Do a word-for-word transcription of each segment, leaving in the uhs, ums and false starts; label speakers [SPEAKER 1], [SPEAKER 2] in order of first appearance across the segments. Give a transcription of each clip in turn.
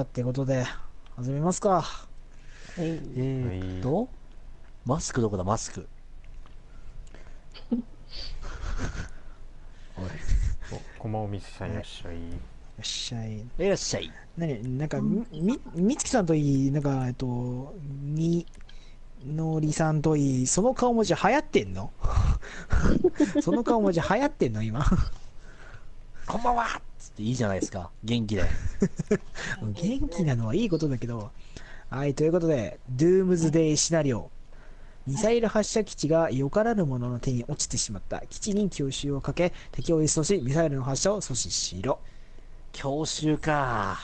[SPEAKER 1] ゃってことで始めますか。
[SPEAKER 2] えーっと、マスクどこだ、マスク。おい。
[SPEAKER 3] お、こんばんは、みつきさん、いらっしゃい。
[SPEAKER 1] いらっしゃい。
[SPEAKER 2] いらっしゃい。
[SPEAKER 1] 何なんか、み、み、みつきさんといい、なんか、えっと、に、のりさんといい、その顔文字流行ってんのその顔文字流行ってんの今。
[SPEAKER 2] こんばんはつっていいじゃないですか。元気で。
[SPEAKER 1] 元気なのはいいことだけど。はい、ということで、ドゥームズデイシナリオ。ミサイル発射基地がよからぬ者の手に落ちてしまった。基地に強襲をかけ、敵を一掃し、ミサイルの発射を阻止しろ。
[SPEAKER 2] 教習か。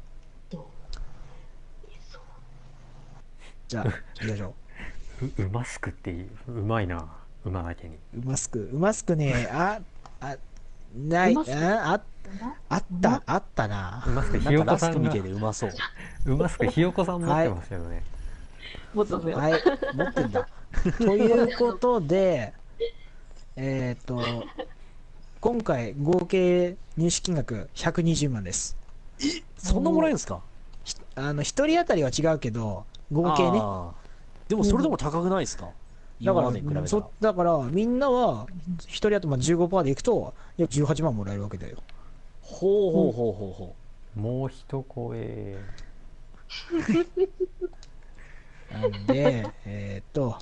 [SPEAKER 1] じゃあ、行きましょ
[SPEAKER 3] う、うマスクっていい、うまいな。馬だけに。
[SPEAKER 1] う。うますく、うますくね、あ、あ、ない、あ、あ、あった、あったな。
[SPEAKER 3] うマスク、ひ
[SPEAKER 2] なん
[SPEAKER 3] よこさんが
[SPEAKER 2] かラスクみたいでうまそう。
[SPEAKER 3] うマスク、ひよこさん持ってますよね。
[SPEAKER 4] 持ってますよ。
[SPEAKER 1] はい、
[SPEAKER 2] 持ってんだ。
[SPEAKER 1] ということで、えっと、今回合計入手金額ひゃくにじゅうまんです。
[SPEAKER 2] そんなもらえるんすか？
[SPEAKER 1] ひあの、一人当たりは違うけど、合計ね。
[SPEAKER 2] あーでもそれでも高くないですか？
[SPEAKER 1] だ
[SPEAKER 2] 今
[SPEAKER 1] から、
[SPEAKER 2] までに比べたら。
[SPEAKER 1] そだからみんなは、一人当たりまあ じゅうごパーセント でいくと、約じゅうはちまんもらえるわけだよ。
[SPEAKER 2] ほうほうほうほうほ
[SPEAKER 3] もう一声。
[SPEAKER 1] なんで、えーっと、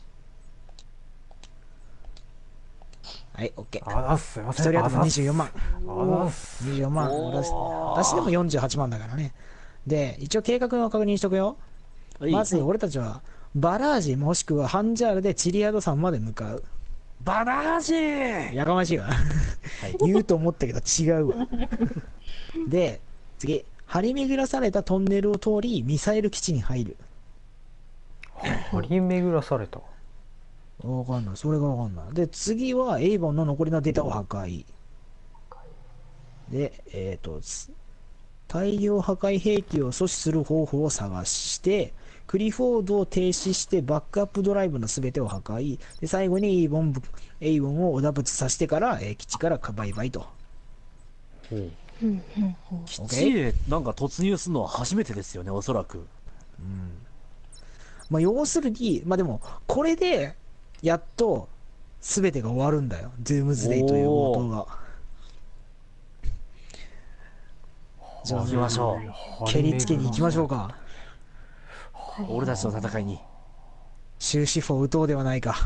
[SPEAKER 1] はい、OK。
[SPEAKER 3] あざっす、すいません。
[SPEAKER 1] 一人当たりにじゅうよんまん。
[SPEAKER 3] あざっす。
[SPEAKER 1] にじゅうよんまん。
[SPEAKER 2] おー
[SPEAKER 1] 私私でもよんじゅうはちまんだからね。で、一応計画の確認しとくよ。
[SPEAKER 2] う。
[SPEAKER 1] まず、
[SPEAKER 2] いい
[SPEAKER 1] 俺たちは、バラージもしくはハンジャールでチリアド山まで向かう。
[SPEAKER 2] バナージー
[SPEAKER 1] やかましいわ。言うと思ったけど違うわ。で、次。張り巡らされたトンネルを通り、ミサイル基地に入る。
[SPEAKER 3] 張り巡らされた。
[SPEAKER 1] わかんない。それがわかんない。で、次は、エイボンの残りのデータを破壊。で、えっと、つ大量破壊兵器を阻止する方法を探して、クリフォードを停止してバックアップドライブの全てを破壊。で、最後にエイボンぶ、エイボンをおだぶつさせてから、えー基地からバイバイと。
[SPEAKER 3] ほう。
[SPEAKER 2] 基地へなんか突入するのは初めてですよね、おそらく。
[SPEAKER 1] まあ、要するに、まあでも、これで、やっと、すべてが終わるんだよ。ズームズデイという強盗が。じゃあ
[SPEAKER 2] 行きましょう。
[SPEAKER 1] 蹴りつけに行きましょうか。
[SPEAKER 2] 俺たちの戦いに。
[SPEAKER 1] 終止符を打とうではないか。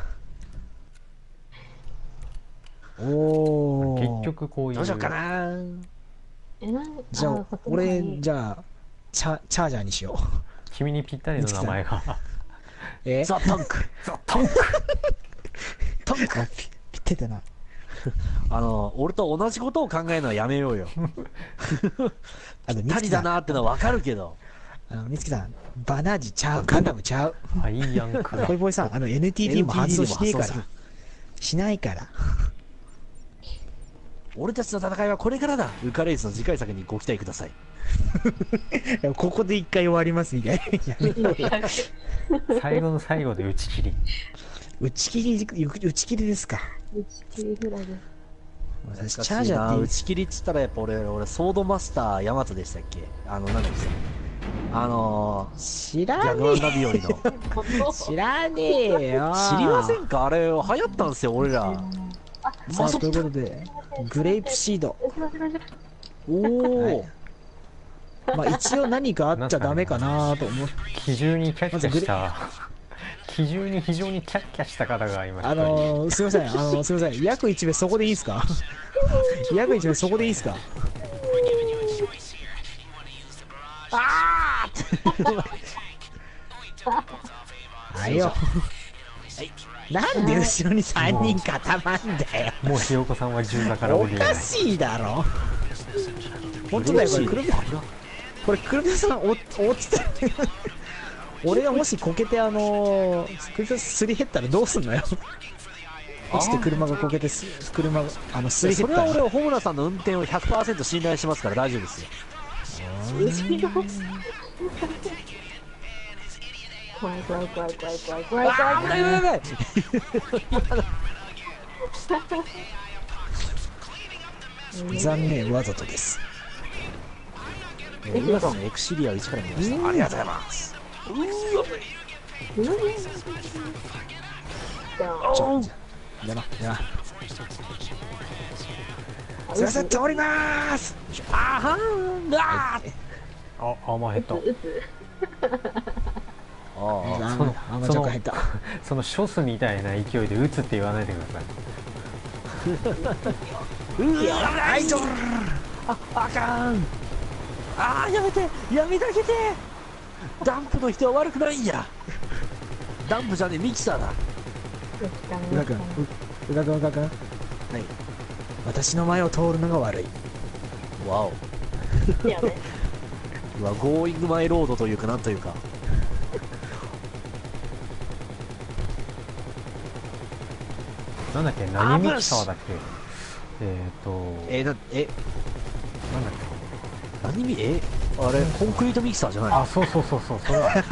[SPEAKER 1] おー。
[SPEAKER 3] 結局こういう。
[SPEAKER 2] どうしようかな。
[SPEAKER 4] え、なん
[SPEAKER 1] じゃあ、俺、じゃあ、チャ、チャージャーにしよう。
[SPEAKER 3] 君にぴったりの名前が。
[SPEAKER 1] え
[SPEAKER 2] ザ・タンク。ザ・タンク。タンク。
[SPEAKER 1] あぴぴってたな。
[SPEAKER 2] あの、俺と同じことを考えるのはやめようよ。
[SPEAKER 1] あの、
[SPEAKER 2] ぴったりだなってのはわかるけど。
[SPEAKER 1] あの、みつきさん、バナージちゃう、ガンダムちゃう。
[SPEAKER 3] アイアンクラ
[SPEAKER 1] ポイポイさん、あの、エヌティーディー も発動しねえか
[SPEAKER 2] エヌティーディー も発動する
[SPEAKER 1] ら。しないから。
[SPEAKER 2] 俺たちの戦いはこれからだ。ウカレイスの次回作にご期待ください。
[SPEAKER 1] いやここで一回終わりますみたいな。やめろよ
[SPEAKER 3] 最後の最後で打ち切り。
[SPEAKER 1] 打ち切り、打ち切りですか。
[SPEAKER 4] 打ち切りぐらいで。
[SPEAKER 1] 私、チャージャーって
[SPEAKER 2] 打ち切りっつったらやっぱ俺、俺、ソードマスターヤマトでしたっけ？あの、なんだっけ？あのー、
[SPEAKER 1] 知らね
[SPEAKER 2] ギャグワンダビオリの。
[SPEAKER 1] え。知らねえよ。
[SPEAKER 2] 知りませんか？あれ、流行ったんですよ、俺ら。
[SPEAKER 1] さあ、ということで、グレープシード。
[SPEAKER 2] おお、
[SPEAKER 1] はいまあ一応何かあっちゃダメかなと思って。
[SPEAKER 3] 基準にキャッキャした基準に非常にキャッキャした方がいました。
[SPEAKER 1] あのー、すいません、あのー、すいません、約いち名そこでいいですか約いち名そこでいいですか
[SPEAKER 2] あ
[SPEAKER 1] はいよ。なんで後ろにさんにん固まんだよ。
[SPEAKER 3] もうひよこさんは銃だから
[SPEAKER 1] お
[SPEAKER 3] 降りれない。
[SPEAKER 1] かしいだろ。本当だよ、これ車、これ車さんお落ちてる。俺がもしこけてあのー、車すり減ったらどうすんのよ。落ちて車がこけてす車があのすり減ったら。
[SPEAKER 2] それは俺は穂村さんの運転を ひゃくパーセント 信頼しますから大丈夫ですよ。
[SPEAKER 4] 怖い怖い怖い怖い怖い怖い怖い
[SPEAKER 2] あー、危ない危ない危ない。
[SPEAKER 1] 残念、わざとです。
[SPEAKER 2] えー、皆さんのエクシリアを一から見ました。ありがとうございます。
[SPEAKER 4] うんじゃあ
[SPEAKER 1] ちょじゃなじゃなすいません通りまーす。
[SPEAKER 2] あはーんあー
[SPEAKER 3] あアーマーヘッド。
[SPEAKER 4] 打つ
[SPEAKER 2] あー
[SPEAKER 1] あ
[SPEAKER 3] その
[SPEAKER 1] あんま
[SPEAKER 3] その
[SPEAKER 1] ちょっと入った。
[SPEAKER 3] そのショスみたいな勢いで撃つって言わないでください。
[SPEAKER 1] アイドル
[SPEAKER 2] あ、あかん。あーやめてやめてあげて。ダンプの人は悪くないんや。ダンプじゃねえミキサーだ。
[SPEAKER 1] 宇賀君宇賀君宇賀君
[SPEAKER 2] はい。
[SPEAKER 1] 私の前を通るのが悪い。
[SPEAKER 2] わお。
[SPEAKER 4] いやね
[SPEAKER 2] うわ、ゴーイングマイロードというかなんというか。
[SPEAKER 3] なんだっけ何ミキサーだっけ。えっ、ー、と
[SPEAKER 2] えー、な、え、
[SPEAKER 3] なんだっ
[SPEAKER 2] 何み、え、あれ、コンクリートミキサーじゃない
[SPEAKER 3] け。
[SPEAKER 2] の？
[SPEAKER 3] あそうそうそうそうそれだ。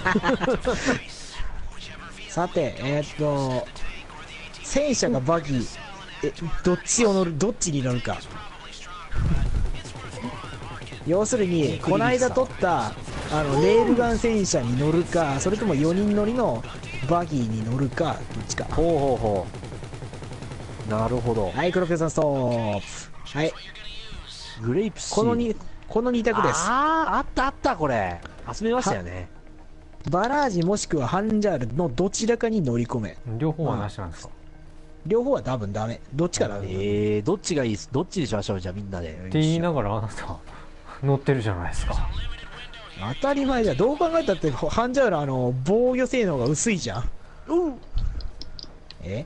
[SPEAKER 1] さてえー、っと戦車がバギーえどっちを乗るどっちに乗るか。要するにこの間取ったあのレールガン戦車に乗るか、それともよにん乗りのバギーに乗るか、どっちか。
[SPEAKER 2] ほうほうほう。なるほど。
[SPEAKER 1] はい黒ペさんストップ。はい
[SPEAKER 2] グレープシー
[SPEAKER 1] このにこのに択です。
[SPEAKER 2] ああ、あったあった、これ。集めましたよね。
[SPEAKER 1] バラージもしくはハンジャールのどちらかに乗り込め。
[SPEAKER 3] 両方はなしなんですか。
[SPEAKER 1] 両方は多分ダメ。どっちかダメ。
[SPEAKER 2] えー、どっちがいいですどっちにしましょうじゃあみんなで。
[SPEAKER 3] って言いながらあなた乗ってるじゃないですか。
[SPEAKER 1] 当たり前じゃん。どう考えたってハンジャールあの防御性能が薄いじゃん。
[SPEAKER 2] うん。
[SPEAKER 1] え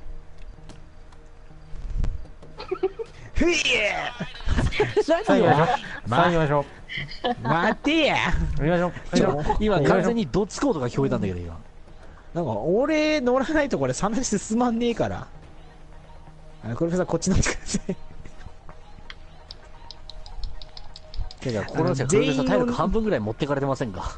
[SPEAKER 1] ふいえ
[SPEAKER 3] さあ行きましょう。さあ行きましょ
[SPEAKER 1] 待てや。
[SPEAKER 3] う。行きましょう。行きましょう。
[SPEAKER 2] 今完全にドッツコードが聞こえたんだけど今。
[SPEAKER 1] なんか俺乗らないとこれさん話進まんねえから。あの黒ペさんこっち乗ってください。
[SPEAKER 2] てかこの人は黒部さん体力半分ぐらい持ってかれてませんか？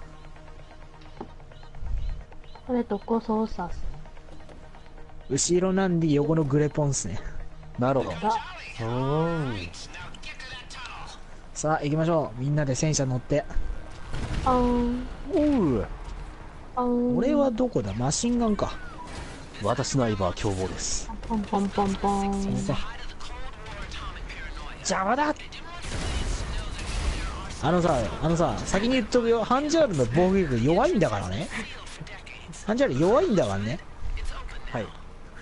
[SPEAKER 4] これどこ操作す
[SPEAKER 1] 後ろなんで横のグレポンっすね。
[SPEAKER 2] なるほど。
[SPEAKER 4] る
[SPEAKER 3] うん
[SPEAKER 1] さあ行きましょう。みんなで戦車乗って。
[SPEAKER 4] あーん
[SPEAKER 2] おう。
[SPEAKER 4] あーん
[SPEAKER 1] 俺はどこだ。マシンガンか。
[SPEAKER 2] 私の相棒は凶暴です。
[SPEAKER 4] ポンポンポンポン
[SPEAKER 1] すいません。
[SPEAKER 2] 邪魔だ。
[SPEAKER 1] あのさあのさ先に言っとくよ。ハンジャールの防御力弱いんだからね。ハンジャール弱いんだからね。
[SPEAKER 2] はい。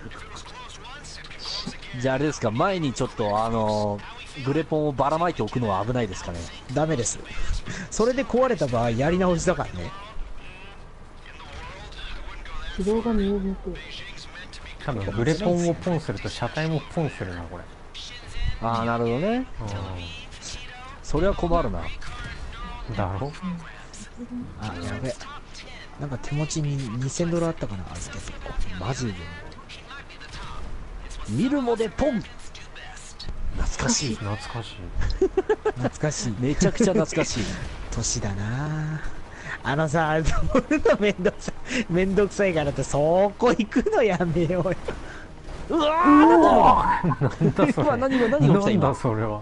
[SPEAKER 2] じゃああれですか、前にちょっとあのグレポンをばらまいておくのは危ないですかね。
[SPEAKER 1] ダメです。それで壊れた場合やり直しだからね。
[SPEAKER 4] 軌道が見えにくい
[SPEAKER 3] 多分グレポンをポンすると車体もポンするなこれ。
[SPEAKER 2] ああ、なるほどね。
[SPEAKER 3] う
[SPEAKER 2] それは困るな。
[SPEAKER 3] んだろ。
[SPEAKER 1] あやべ。なんか手持ちににせんドルあったかな。預けてこ
[SPEAKER 2] マジで。見るもでポン。懐かしい。
[SPEAKER 3] 懐かしい。
[SPEAKER 1] う。懐かしい。
[SPEAKER 2] めちゃくちゃ懐かしい。
[SPEAKER 1] 年だなあのさ、乗るのめんどくさい。めんどくさいからってそこ行くのやめようよ。
[SPEAKER 2] うわー
[SPEAKER 3] なんだそれ。
[SPEAKER 2] 今何が何が起きた
[SPEAKER 3] なんだ
[SPEAKER 2] 今。
[SPEAKER 3] それは。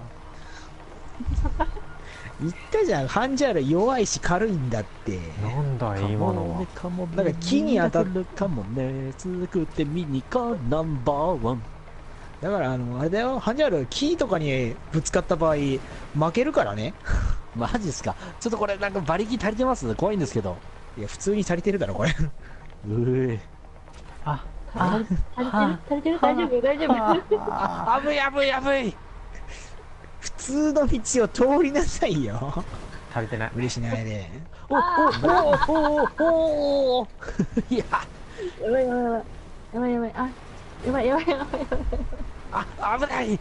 [SPEAKER 1] 言ったじゃん。ハンジャール弱いし軽いんだって。
[SPEAKER 3] なんだ今のは。
[SPEAKER 2] かもね
[SPEAKER 1] なんか木に当たっ
[SPEAKER 2] るかもね。作ってミニカーナンバーワン。
[SPEAKER 1] だからあの、あれだよ。ハンジャール木とかにぶつかった場合、負けるからね。
[SPEAKER 2] マジっすか。ちょっとこれなんか馬力足りてます怖いんですけど。
[SPEAKER 1] いや、普通に足りてるだろ、これ。
[SPEAKER 2] うえ。
[SPEAKER 3] あ
[SPEAKER 4] 足りてる足りてる大丈夫大丈夫
[SPEAKER 2] あぶいあぶいあぶい。
[SPEAKER 1] 普通の道を通りなさいよ。
[SPEAKER 3] 足りてない。
[SPEAKER 1] 無理しないで。
[SPEAKER 2] おおおおおお。いや。
[SPEAKER 4] やばいやばいやばいやばいあやばいやばいやばいやばい
[SPEAKER 2] あ危ない。いいいい。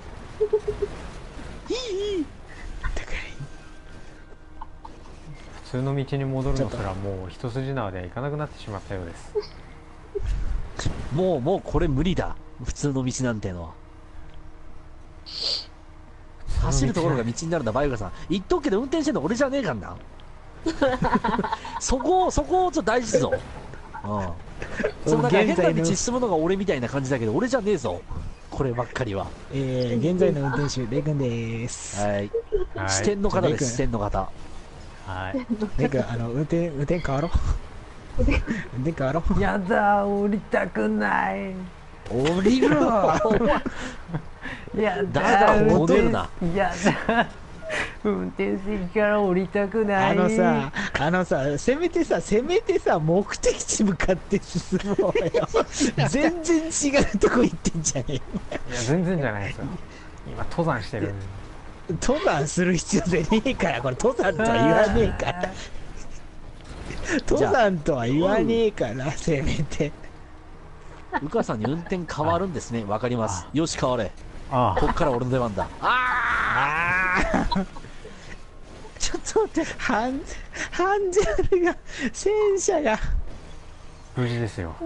[SPEAKER 3] 普通の道に戻るのすらもう一筋縄ではいかなくなってしまったようです。
[SPEAKER 2] もうもうこれ無理だ。普通の道なんてのは。走るところが道になるんだバイオガさん。言っとくけど運転してんの俺じゃねえかんな。そこをそこをちょっと大事ぞ。うん。そのなんか変な道進むのが俺みたいな感じだけど俺じゃねえぞ。こればっかりは。
[SPEAKER 1] えー、現在の運転手、レイ君でーす。
[SPEAKER 2] はい。
[SPEAKER 3] はい
[SPEAKER 2] 視点の方です。
[SPEAKER 1] レイ君
[SPEAKER 2] 視点の方。
[SPEAKER 3] はい
[SPEAKER 1] てかあの運転運転変わろう運転変わろう
[SPEAKER 3] やだ降りたくない
[SPEAKER 1] 降りろ
[SPEAKER 3] や
[SPEAKER 2] だから戻るな。
[SPEAKER 3] やだ運転席から降りたくない
[SPEAKER 1] あのさあのさせめてさせめてさ目的地向かって進もうよ全然違うとこ行ってんじゃねえ
[SPEAKER 3] いや全然じゃないですよ今登山してる
[SPEAKER 1] 登山する必要でねえからこれ登山とは言わねえから登山とは言わねえからせめて
[SPEAKER 2] うかさんに運転変わるんですね。わかります。よし変われ。
[SPEAKER 3] あ
[SPEAKER 2] こっから俺の出番だ。
[SPEAKER 1] ああちょっと待ってハンハンジャルが戦車が
[SPEAKER 3] 無事ですよ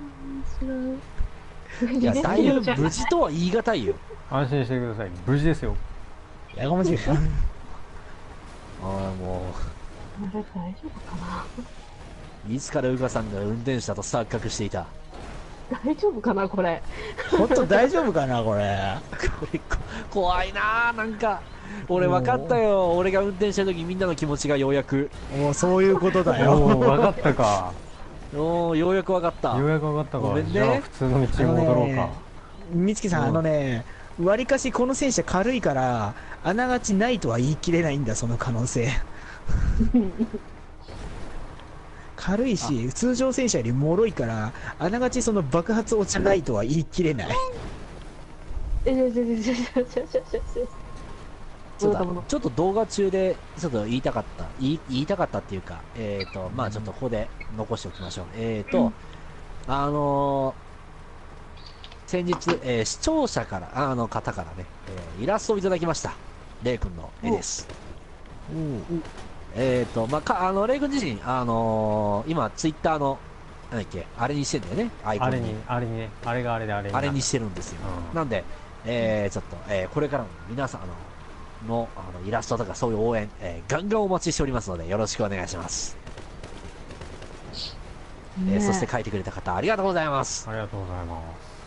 [SPEAKER 2] いやだいぶ無事とは言い難いよ。
[SPEAKER 3] 安心してください無事ですよ
[SPEAKER 1] やかましい
[SPEAKER 2] ああも
[SPEAKER 4] あれ大丈夫かな
[SPEAKER 2] ういつからうかさんが運転手だと錯覚していた。
[SPEAKER 4] 大丈夫かなこれ。
[SPEAKER 1] 本当大丈夫かなこれ
[SPEAKER 2] これこ怖いなあ。なんか俺分かったよ。俺が運転してる時みんなの気持ちがようやく
[SPEAKER 1] もうそういうことだ
[SPEAKER 3] お
[SPEAKER 1] よ
[SPEAKER 3] お分かったか
[SPEAKER 2] おーようやく分かった。
[SPEAKER 3] ようやく分かった
[SPEAKER 2] ごめんね
[SPEAKER 3] かじゃあ普通の道に戻ろうか
[SPEAKER 1] 美月さん、
[SPEAKER 2] うん
[SPEAKER 1] あのねわりかしこの戦車軽いからあながちないとは言い切れないんだその可能性軽いし通常戦車より脆いからあながちその爆発落ちないとは言い切れない
[SPEAKER 4] え、ちょちょちょちょちょちょちょちょ
[SPEAKER 2] そうだ
[SPEAKER 4] 戻った戻っ
[SPEAKER 2] ちょっと動画中でちょっと言いたかった言い言いたかったっていうかえっ、ー、とまあちょっとここで残しておきましょう。えっ、ー、と、
[SPEAKER 4] うん
[SPEAKER 2] あのー、先日、えー視聴者からあの方からね、えーイラストをいただきました。レイ君の絵です。えっ、ー、とまあかあのレイ君自身あのー、今ツイッターのなんだっけあれにしてんだよね。アイコンに
[SPEAKER 3] あれにあれにねあれがあれであれに
[SPEAKER 2] あれにしてるんですよ。
[SPEAKER 3] うん
[SPEAKER 2] なんで、えー、ちょっと、えーこれからも皆さんあののあのイラストとかそういう応援、えーガンガンお待ちしておりますのでよろしくお願いします。えー
[SPEAKER 4] ね
[SPEAKER 2] そして書いてくれた方ありがとうございます。
[SPEAKER 3] ありがとうございます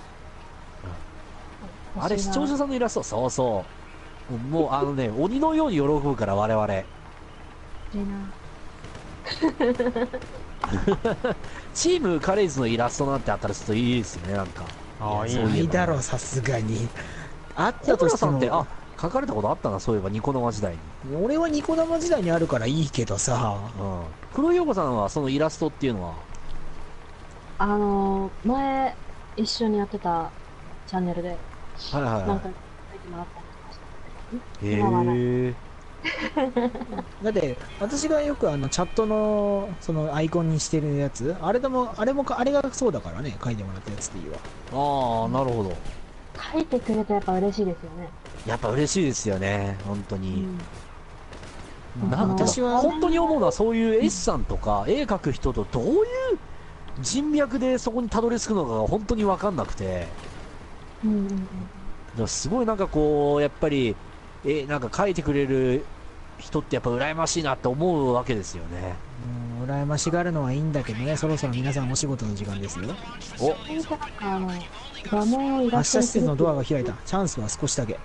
[SPEAKER 2] あれ視聴者さんのイラストそうそうもうあのね鬼のように喜ぶから我々
[SPEAKER 4] 欲しいな
[SPEAKER 2] チームカレイズのイラストなんてあったらちょっといいですよね。なんか
[SPEAKER 3] ああいい
[SPEAKER 2] そう
[SPEAKER 1] ない
[SPEAKER 3] ね
[SPEAKER 1] だろさすがにあっ
[SPEAKER 2] 小村
[SPEAKER 1] たとしても
[SPEAKER 2] さんってあ書かれたことあったなそういえばニコ生時代に。
[SPEAKER 1] 俺はニコ生時代にあるからいいけどさ
[SPEAKER 2] うん黒ひよこさんはそのイラストっていうのは
[SPEAKER 4] あのー、前一緒にやってたチャンネルで
[SPEAKER 2] はいはいは
[SPEAKER 4] なんか書いてもらったりとかして
[SPEAKER 2] いへ
[SPEAKER 4] 今はない
[SPEAKER 2] え
[SPEAKER 1] だって私がよくあのチャットのそのアイコンにしてるやつあれでもあれもあれがそうだからね書いてもらったやつっていうわ
[SPEAKER 2] ああなるほど。
[SPEAKER 4] 書いてくれたらやっぱ嬉しいですよね。
[SPEAKER 2] やっぱ嬉しいですよね本当
[SPEAKER 4] う
[SPEAKER 2] に。
[SPEAKER 4] ん。
[SPEAKER 2] なんか
[SPEAKER 1] 私は
[SPEAKER 2] 本当に思うのはそういう絵師さんとか絵描く人とどういう人脈でそこにたどり着くのかが本当に分かんなくて、
[SPEAKER 4] うんうんうん。
[SPEAKER 2] だからすごいなんかこうやっぱりえなんか描いてくれる人ってやっぱ羨ましいなって思うわけですよね。
[SPEAKER 1] うん羨ましがるのはいいんだけどねそろそろ皆さんお仕事の時間ですよ
[SPEAKER 2] お
[SPEAKER 4] なんかあの画面をイラ
[SPEAKER 1] 発
[SPEAKER 4] ストにする
[SPEAKER 1] 射施設のドアが開いたチャンスは少しだけ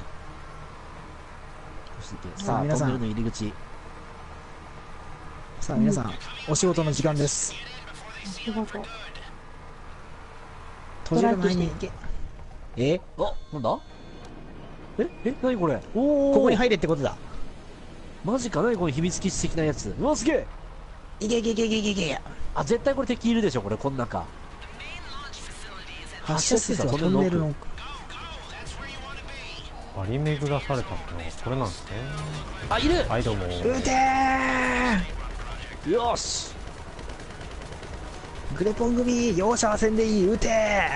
[SPEAKER 2] さあ
[SPEAKER 1] 皆さん
[SPEAKER 2] トンネルの入り口
[SPEAKER 1] さあ皆さんお仕事の時間です
[SPEAKER 4] 仕事
[SPEAKER 1] 閉じる前に行けえ
[SPEAKER 2] あなんだええ何これおお
[SPEAKER 1] ここに入れってことだ
[SPEAKER 2] マジか何この秘密基地的なやつうわすげえ
[SPEAKER 1] いけいけいけいけいけいけ
[SPEAKER 2] あ絶対これ敵いるでしょこれこん中
[SPEAKER 1] 発射施設はトンネルの
[SPEAKER 3] 張り巡らされたってのはこれなんですね
[SPEAKER 2] あいる
[SPEAKER 3] はいどうも
[SPEAKER 1] 撃てー
[SPEAKER 2] よし
[SPEAKER 1] グレポン組容赦はせんでいい撃て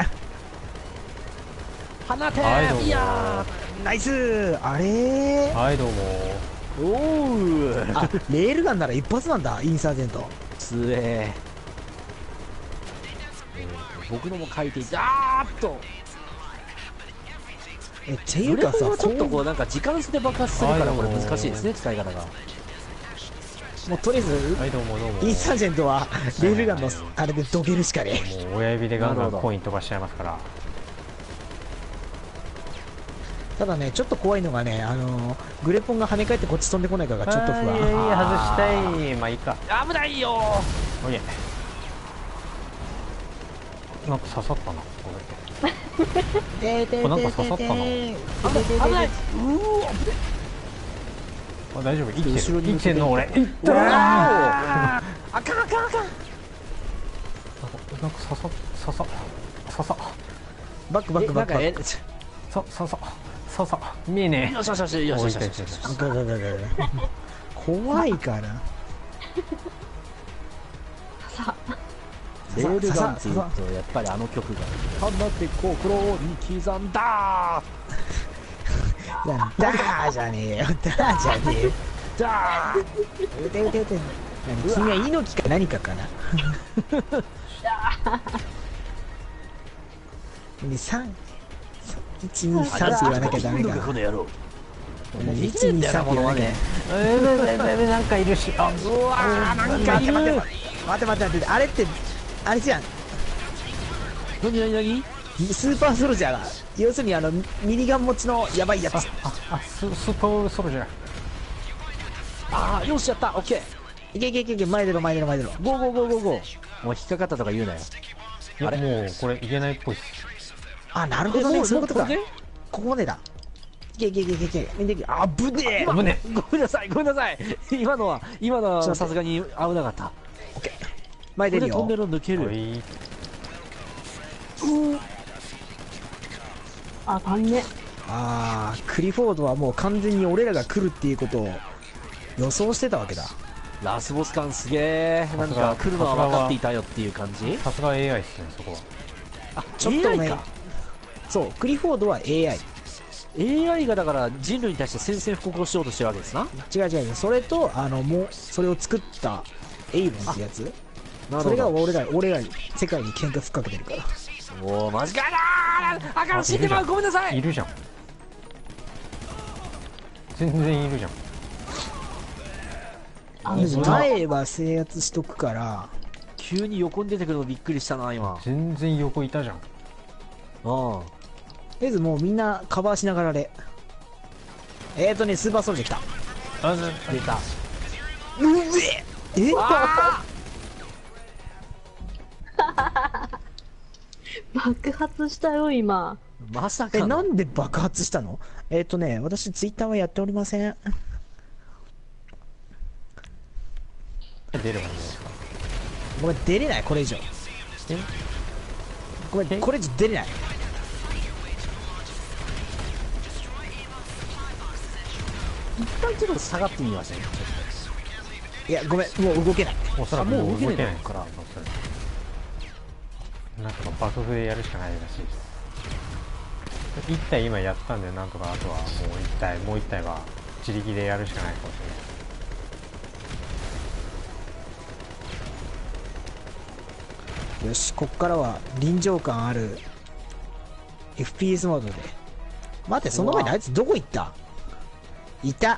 [SPEAKER 2] 放て
[SPEAKER 3] はいどうも
[SPEAKER 2] いや
[SPEAKER 1] ーナイスあれー
[SPEAKER 3] はいどうも
[SPEAKER 2] ーおう
[SPEAKER 1] あレールガンなら一発なんだインサージェント
[SPEAKER 2] つええー僕のも書いていてあーっと
[SPEAKER 1] えっていう
[SPEAKER 2] ブレ
[SPEAKER 1] かさ
[SPEAKER 2] コンはちょっとこ
[SPEAKER 1] こ
[SPEAKER 2] うなんか時間差で爆発するからこれ
[SPEAKER 3] はい
[SPEAKER 2] 難しいですね使い方が
[SPEAKER 1] うもうとりあえず
[SPEAKER 3] はいどうもどうも
[SPEAKER 1] インサージェントはレールガンのあれでどけるしかね
[SPEAKER 3] もう親指でガンガン
[SPEAKER 2] なるほど
[SPEAKER 3] コイン飛ばしちゃいますから
[SPEAKER 1] たただね、ちょっと怖いのがね、あのー、グレポンが跳ね返ってこっち飛んでこないかがちょっと不
[SPEAKER 3] あーいやい
[SPEAKER 1] 安。
[SPEAKER 3] や外したい。まあいいか。
[SPEAKER 2] 危ないよ
[SPEAKER 3] おいえ。なんか刺さったな。これ。
[SPEAKER 1] てて
[SPEAKER 3] これなんか刺さったな
[SPEAKER 2] 危ない。
[SPEAKER 3] あ、大丈夫。生きてる。
[SPEAKER 1] 後ろに
[SPEAKER 3] 生きてんの俺。いったー。
[SPEAKER 2] あかんあかんあかん。
[SPEAKER 3] なんか刺さ刺さ刺さ
[SPEAKER 1] バックバックバックバック。
[SPEAKER 2] え
[SPEAKER 3] さ刺さ刺さ見えねえ。
[SPEAKER 2] よしよしよしよしよしよしよし。
[SPEAKER 1] ガガガガガ怖いから。
[SPEAKER 4] さ、
[SPEAKER 2] レールガンっていうとやっぱりあの曲が放って心に刻んだ
[SPEAKER 1] ダーじゃねえよ、ダーじゃねえよ。
[SPEAKER 2] だ
[SPEAKER 1] うてうてうて。何君は猪木か何かかな。で三一二三って言わなきゃダメか。
[SPEAKER 2] この野郎
[SPEAKER 1] 一二三って言わなきゃ。
[SPEAKER 3] えー、なんかいるし。あ、
[SPEAKER 2] うわーなんかいる。
[SPEAKER 1] 待って待って待って待ってあれってあれじゃん。
[SPEAKER 2] 何何何
[SPEAKER 1] スーパーソルジャーが要するにあのミニガン持ちのヤバいやつ。
[SPEAKER 3] ああススーパーソルジャー。
[SPEAKER 2] ああよしやったオッケー
[SPEAKER 1] いけいけいけいけ、前出ろ前出ろ前出ろ。
[SPEAKER 2] ゴーゴーゴーゴーゴーもう引っかかったとか言うなよ
[SPEAKER 3] いや
[SPEAKER 2] あれ
[SPEAKER 3] もうこれいけないっぽいっす。
[SPEAKER 1] あ、なるほどね、そういうことか。
[SPEAKER 2] これで
[SPEAKER 1] ここまでだ。いけいけいけいけいけ。みんなあぶねえ。
[SPEAKER 3] 危ね
[SPEAKER 2] ごめんなさいごめんなさい今のは今のはさすがに危なかった
[SPEAKER 1] 前出るよ
[SPEAKER 2] これでトンネ。ルを抜け
[SPEAKER 3] え。
[SPEAKER 2] る
[SPEAKER 3] おい。
[SPEAKER 4] あ、かんね。
[SPEAKER 1] あー、クリフォードはもう完全に俺らが来るっていうことを予想してたわけだ。
[SPEAKER 2] ラスボス感すげえなん
[SPEAKER 3] さすが
[SPEAKER 2] か来るのは分かっていたよっていう感じ
[SPEAKER 3] さすが エーアイ っすねそこは。
[SPEAKER 2] あ
[SPEAKER 1] ちょっと
[SPEAKER 2] エーアイ
[SPEAKER 1] ね
[SPEAKER 2] か
[SPEAKER 1] そう、クリフォードは エーアイ。
[SPEAKER 2] エーアイ がだから人類に対して宣戦布告をしようとしてるわけですな
[SPEAKER 1] 違う違う違う。それと、あの、もう、それを作ったエイブンってやつ。それが
[SPEAKER 2] なるほど
[SPEAKER 1] 俺ら、俺らに世界に喧嘩ふっかけてるから。
[SPEAKER 2] おおマジかなーあかん死んでまうごめんなさい
[SPEAKER 3] いるじゃん。全然いるじゃん。
[SPEAKER 4] あ
[SPEAKER 1] でも前は制圧しとくから、
[SPEAKER 2] 急に横に出てくるのびっくりしたな今
[SPEAKER 3] 全然横いたじゃん。
[SPEAKER 2] うん
[SPEAKER 1] とりあえずもうみんなカバーしながらで。えーとね、スーパーソルジャー来た。
[SPEAKER 3] あ、な
[SPEAKER 2] 出た
[SPEAKER 1] うええ
[SPEAKER 2] あ
[SPEAKER 4] 爆発したよ、今。
[SPEAKER 2] ーまさか
[SPEAKER 1] え、
[SPEAKER 2] の
[SPEAKER 1] なんで爆発したの？えーとね、私ツイッターはやっておりません。
[SPEAKER 3] 出ればいいんじゃないですか。
[SPEAKER 1] ごめん、出れない、これ以上。ごめん、これ以上出れない。
[SPEAKER 2] 一旦ちょっと下がってみましたね
[SPEAKER 1] いや、ごめん、もう動けない。
[SPEAKER 3] おそらく
[SPEAKER 2] もう動けない
[SPEAKER 3] 動けないから、なんとか爆風でやるしかないらしいです。一体今やったんで、なんとかあとはもう一体、もう一体は自力でやるしかないかもしれない。
[SPEAKER 1] よし、こっからは臨場感ある エフピーエス モードで。待って、その前にあいつどこ行った？いた。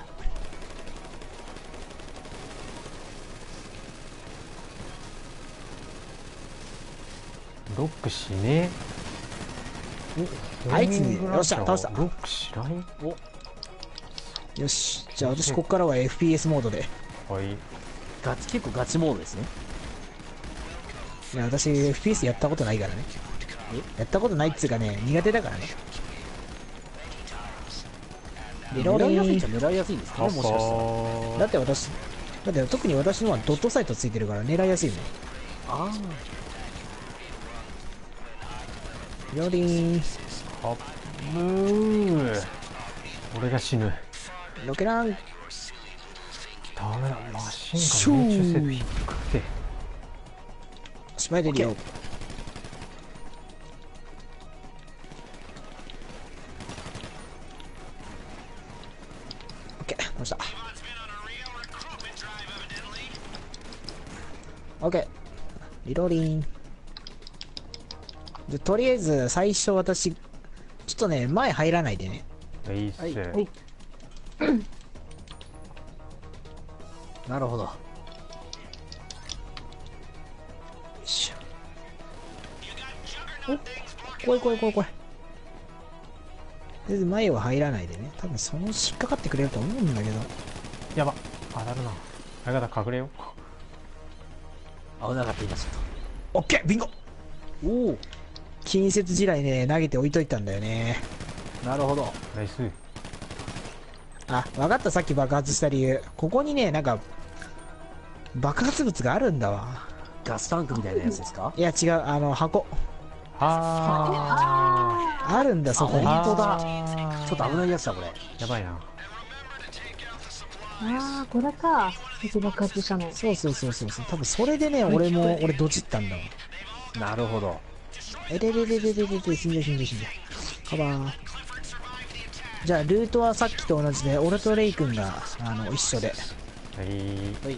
[SPEAKER 3] ロックしねえ。
[SPEAKER 1] あいつによっしゃ倒した
[SPEAKER 3] ロックしない。
[SPEAKER 1] よし、じゃあ私こっからは エフピーエス モードで。
[SPEAKER 3] おはい。
[SPEAKER 2] ガチ結構ガチモードですね
[SPEAKER 1] いや、私 エフピーエス やったことないからね。やったことないっつうかね、苦手だからね。リローリ
[SPEAKER 2] 狙いやすいっちゃ
[SPEAKER 1] ン。
[SPEAKER 2] 狙いやすいんですかねもしかしたら
[SPEAKER 1] だって私、だって特に私のはドットサイトついてるから狙いやすいもん。
[SPEAKER 2] あ
[SPEAKER 1] リローリン。
[SPEAKER 3] あむー。俺が死ぬ。
[SPEAKER 1] ロケラン。
[SPEAKER 3] ダメだ、マシンが命中性低くて。
[SPEAKER 1] 芝居出るよ。オッケー、どうした。オッケー。リローリン。で、とりあえず最初私、ちょっとね、前入らないでね。
[SPEAKER 3] いいっす。
[SPEAKER 2] はいはいなるほど
[SPEAKER 1] よいしょ。お、怖い怖い怖い怖い。 全然前は入らないでね。多分その引っかかってくれると思うんだけど。
[SPEAKER 3] やば、当たるな。相方隠れよう。
[SPEAKER 2] 危なかった今ちょっ
[SPEAKER 1] オッケービンゴ。
[SPEAKER 2] と。おお、
[SPEAKER 1] 近接地雷ね、投げて置いといたんだよね。
[SPEAKER 2] なるほど。
[SPEAKER 3] ナイス。
[SPEAKER 1] あ、分かった、さっき爆発した理由。ここにね、なんか、爆発物があるんだわ。
[SPEAKER 2] ガスタンクみたいなやつですか？
[SPEAKER 1] いや、違う、あの、箱。
[SPEAKER 3] あ
[SPEAKER 1] あるんだ、そこに。
[SPEAKER 2] あ本当だ。
[SPEAKER 3] あ
[SPEAKER 2] ちょっと危ないやつだこれ。
[SPEAKER 3] ーやばいな。
[SPEAKER 4] あー、これか。敵爆発したの。
[SPEAKER 1] そうそうそうそうそう。多分それでね、俺も、俺ドジったんだわ。
[SPEAKER 2] なるほど。
[SPEAKER 1] えれれれれれれれ、死んじゃ死んじゃ死んじゃ。カバー。じゃあ、ルートはさっきと同じで、俺とレイ君が、あの、一緒で。
[SPEAKER 3] はい。
[SPEAKER 2] はい。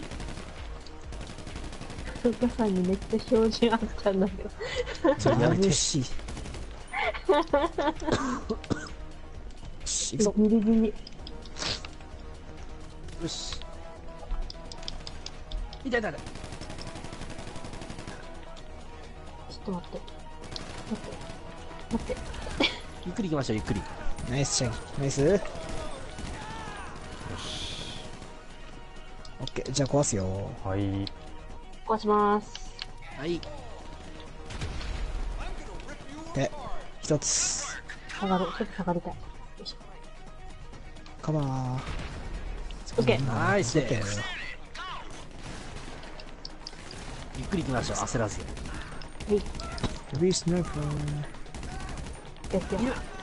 [SPEAKER 4] お母さんにめっちゃ標準あったんだけど。
[SPEAKER 2] それやめて。
[SPEAKER 1] 眩しい。し、行くぞ。
[SPEAKER 4] ギリギリ。
[SPEAKER 2] よし。痛い痛い痛い。
[SPEAKER 4] ちょっと待って。待って。待って。
[SPEAKER 2] ゆっくり行きましょうゆっくり。
[SPEAKER 1] ナイスシャギ。ナイス。オッケー、じゃあ壊すよ。
[SPEAKER 3] はい。
[SPEAKER 4] 壊します。
[SPEAKER 2] はい。
[SPEAKER 1] で、一つ。
[SPEAKER 4] 下がる。ちょっと下がりたい。よいしょ。
[SPEAKER 1] カバー。
[SPEAKER 4] オッケー。
[SPEAKER 2] ナイス
[SPEAKER 1] オッケー
[SPEAKER 2] です。ゆっくり行きましょう焦らず。
[SPEAKER 4] はい。
[SPEAKER 1] ヘビースナイパー。
[SPEAKER 4] やって。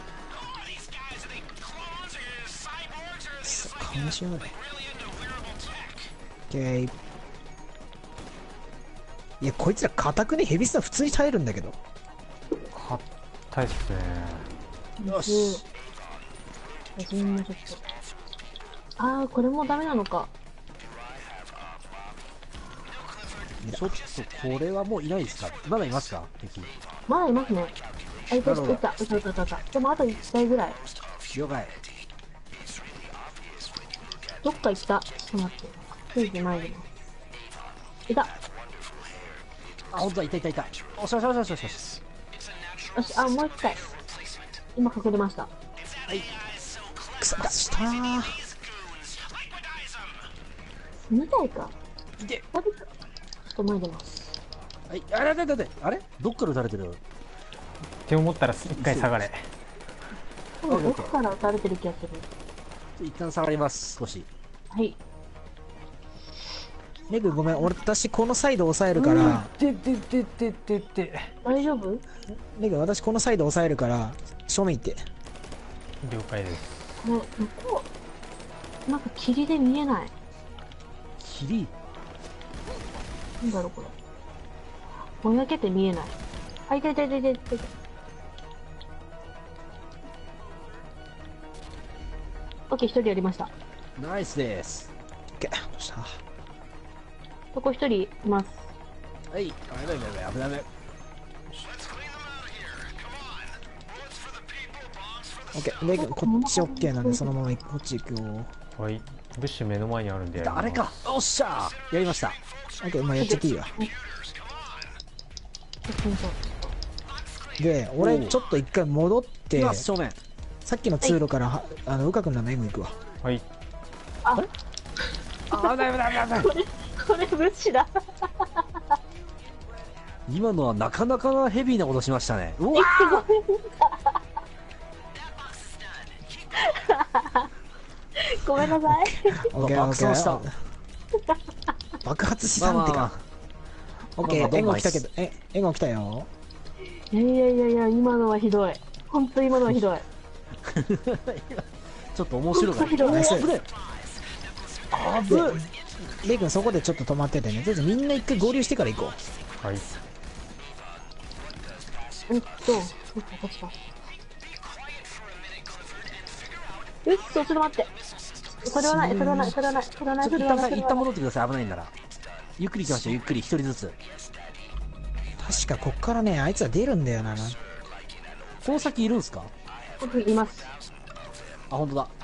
[SPEAKER 1] さあ、かもしれない。オッケー。いや、こいつら硬くね、ヘビスナ普通に耐えるんだけど。
[SPEAKER 3] 硬いっすね。
[SPEAKER 2] よし。
[SPEAKER 4] 自分もちょっと。あー、これもダメなのか。
[SPEAKER 2] ちょっとこれはもういないですか？まだいますか敵？
[SPEAKER 4] まだいますね。あ、いた、い
[SPEAKER 2] なるほど
[SPEAKER 4] た、いた、いた、いた、いた。でもあといっかいぐらい。
[SPEAKER 2] 了解。
[SPEAKER 4] どっか行った。ちょっと待って。ついてないでも。いた。
[SPEAKER 2] あ、本当だ、いたいたいた。おしょしょしょしょしょ。
[SPEAKER 4] よし、あ、もう一回。今隠れました。
[SPEAKER 1] くそ、したー。
[SPEAKER 4] にかいか。
[SPEAKER 2] いて。
[SPEAKER 4] あれか。ちょっと前出ます。
[SPEAKER 2] はい、あれだだだあれどっから撃たれてる？
[SPEAKER 3] って思ったら一回下がれ。
[SPEAKER 4] 多分奥から撃たれてる気がする。
[SPEAKER 2] 一旦下がります、少し。
[SPEAKER 4] はい。
[SPEAKER 1] レグごめん、俺、私このサイド押さえるから、
[SPEAKER 3] でででででで。
[SPEAKER 4] 大丈夫？
[SPEAKER 1] レグ私このサイド押さえるから、正面行って。
[SPEAKER 3] 了解です。
[SPEAKER 4] これ、向こう。なんか霧で見えない。
[SPEAKER 2] 霧？
[SPEAKER 4] なんだろうこれ。ぼやけて見えない。あ、いたいたいたいたいたいた。オッケー、一人やりました。
[SPEAKER 2] ナイスです。
[SPEAKER 1] オッケー、どうした？
[SPEAKER 4] そこ一人います。
[SPEAKER 2] はい、あやばいやばいやばい危ない危ない。
[SPEAKER 1] オッケー、レグこっちオッケーなんで、そのままこっち行くよ。
[SPEAKER 3] はい。ブッシュ目の前にあるんでやります。
[SPEAKER 2] あれか。おっしゃーやりました。
[SPEAKER 1] オッケー、まあやっちゃっていいわ。
[SPEAKER 4] そうそう。
[SPEAKER 1] で、俺ちょっと一回戻っ
[SPEAKER 2] い
[SPEAKER 1] て、
[SPEAKER 2] ます正面。
[SPEAKER 1] さっきの通路からは、あの、うかくんのメグ行くわ。
[SPEAKER 3] はい。
[SPEAKER 2] あ、危ない危ない危ない危ない。
[SPEAKER 4] これ物資だ。
[SPEAKER 2] 今のはなかなかなヘビーなことしましたね。うわ
[SPEAKER 4] ごめんなさい。
[SPEAKER 1] オッケー、オッケ
[SPEAKER 2] 爆走した
[SPEAKER 1] ー。爆発したんってか。オッケー、
[SPEAKER 2] まあまあ
[SPEAKER 1] 援護来たけど、え、援護来たよ。
[SPEAKER 4] いやいやいやいや、今のはひどい。ほんと今のはひどい。
[SPEAKER 2] ちょっと面白かった。
[SPEAKER 4] ひどい。
[SPEAKER 1] ナイス
[SPEAKER 2] 危ねえ危ね
[SPEAKER 1] レイ君そこでちょっと止まっててね。とりあえずみんな一回合流してから行こ
[SPEAKER 3] はい。
[SPEAKER 4] えっと、どっかこっちか。うっそ、ちょっと待って。それはない、それはない、それはない、それはない、
[SPEAKER 2] ちょっと一旦
[SPEAKER 4] それはない。
[SPEAKER 2] 一旦戻ってください危ないんなら。ゆっくり行きましょうゆっくり一人ずつ。
[SPEAKER 1] う。確かこっからね、あいつは出るんだよな。
[SPEAKER 2] この先いるんすか？
[SPEAKER 4] 僕います。
[SPEAKER 2] あ本当だ。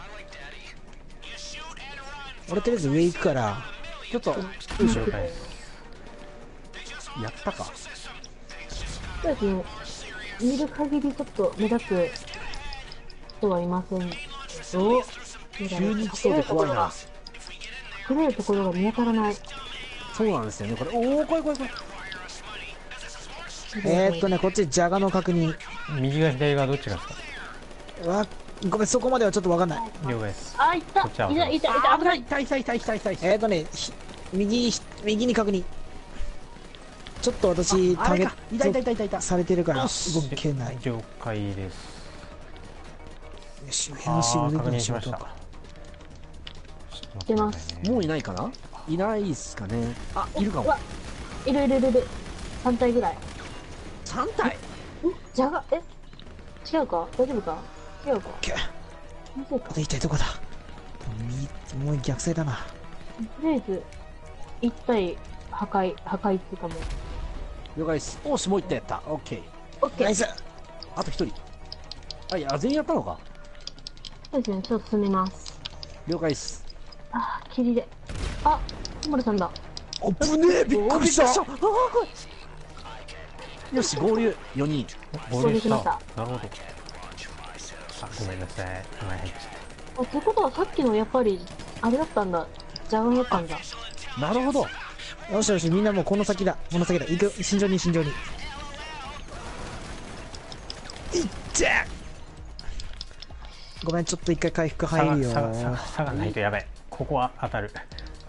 [SPEAKER 1] 俺とりあえず上行くから、
[SPEAKER 2] ちょっと
[SPEAKER 3] 了解です。
[SPEAKER 2] やったか。
[SPEAKER 4] とりあえずね、見る限りちょっと目立つ人はいません。お
[SPEAKER 2] 急に来そうで怖いな。
[SPEAKER 4] 隠れるところが見当たらない。
[SPEAKER 2] そうなんですよね、これ。おお、怖い怖い怖い。
[SPEAKER 1] えーっとね、こっちジャガの確認。
[SPEAKER 3] 右が左がどっちがですか？
[SPEAKER 1] うわ、ごめん、そこまではちょっとわかんない。
[SPEAKER 3] 了解です。
[SPEAKER 4] あ、いた。
[SPEAKER 3] こっちはい
[SPEAKER 4] た、いた、いた、危ない。
[SPEAKER 2] 痛い痛い痛い痛い痛い痛い。
[SPEAKER 1] えーっとね、ひ右、右に確認。ちょっと私、ターゲ
[SPEAKER 2] あれか。痛い痛い痛い痛い痛い。
[SPEAKER 1] ットされてるから
[SPEAKER 2] よし
[SPEAKER 1] 動けない。よ
[SPEAKER 3] 了解です。
[SPEAKER 1] し、
[SPEAKER 3] あ
[SPEAKER 1] 変身
[SPEAKER 3] ー、確
[SPEAKER 1] 腕に
[SPEAKER 3] 認しました。
[SPEAKER 1] しましょうか。
[SPEAKER 4] 出ます
[SPEAKER 2] もういないかな。いないっすかね。あ、いるかも
[SPEAKER 4] うわ。いるいるいるいる。さん体ぐらい。
[SPEAKER 2] さん体。
[SPEAKER 4] んじゃが、え違うか大丈夫か違うか
[SPEAKER 1] け
[SPEAKER 4] 見せか
[SPEAKER 1] あと一体どこだ。みもう逆サイだな。
[SPEAKER 4] とりあえず、一体破壊、破壊っていうかもう。
[SPEAKER 2] 了解です。おし、もう一体やった。オッケー。
[SPEAKER 4] オッケー。
[SPEAKER 1] ナイス。
[SPEAKER 2] あと一人。あ、いや、全員やったのか。
[SPEAKER 4] そうですね、ちょっと進めます。
[SPEAKER 2] 了解です。
[SPEAKER 4] あー、霧で。あ、小森さんだ。
[SPEAKER 1] おぶねえ、びっくりした。
[SPEAKER 2] あー、怖い。よし、合流。よにん。
[SPEAKER 3] 合流した。
[SPEAKER 4] 合流しま
[SPEAKER 3] なるほど。あ、ごめんなさい。前入っちゃっ
[SPEAKER 4] あ、ってことはさっきのやっぱり、あれだったんだ。ジャガだったんだ。
[SPEAKER 2] なるほど。
[SPEAKER 1] よしよし、みんなもうこの先だ。この先だ。行く。慎重に慎重に。いってごめん、ちょっと一回回復
[SPEAKER 3] た。
[SPEAKER 1] 入るよ。
[SPEAKER 3] 差が、差が、差がないとやばい。ここは当たる。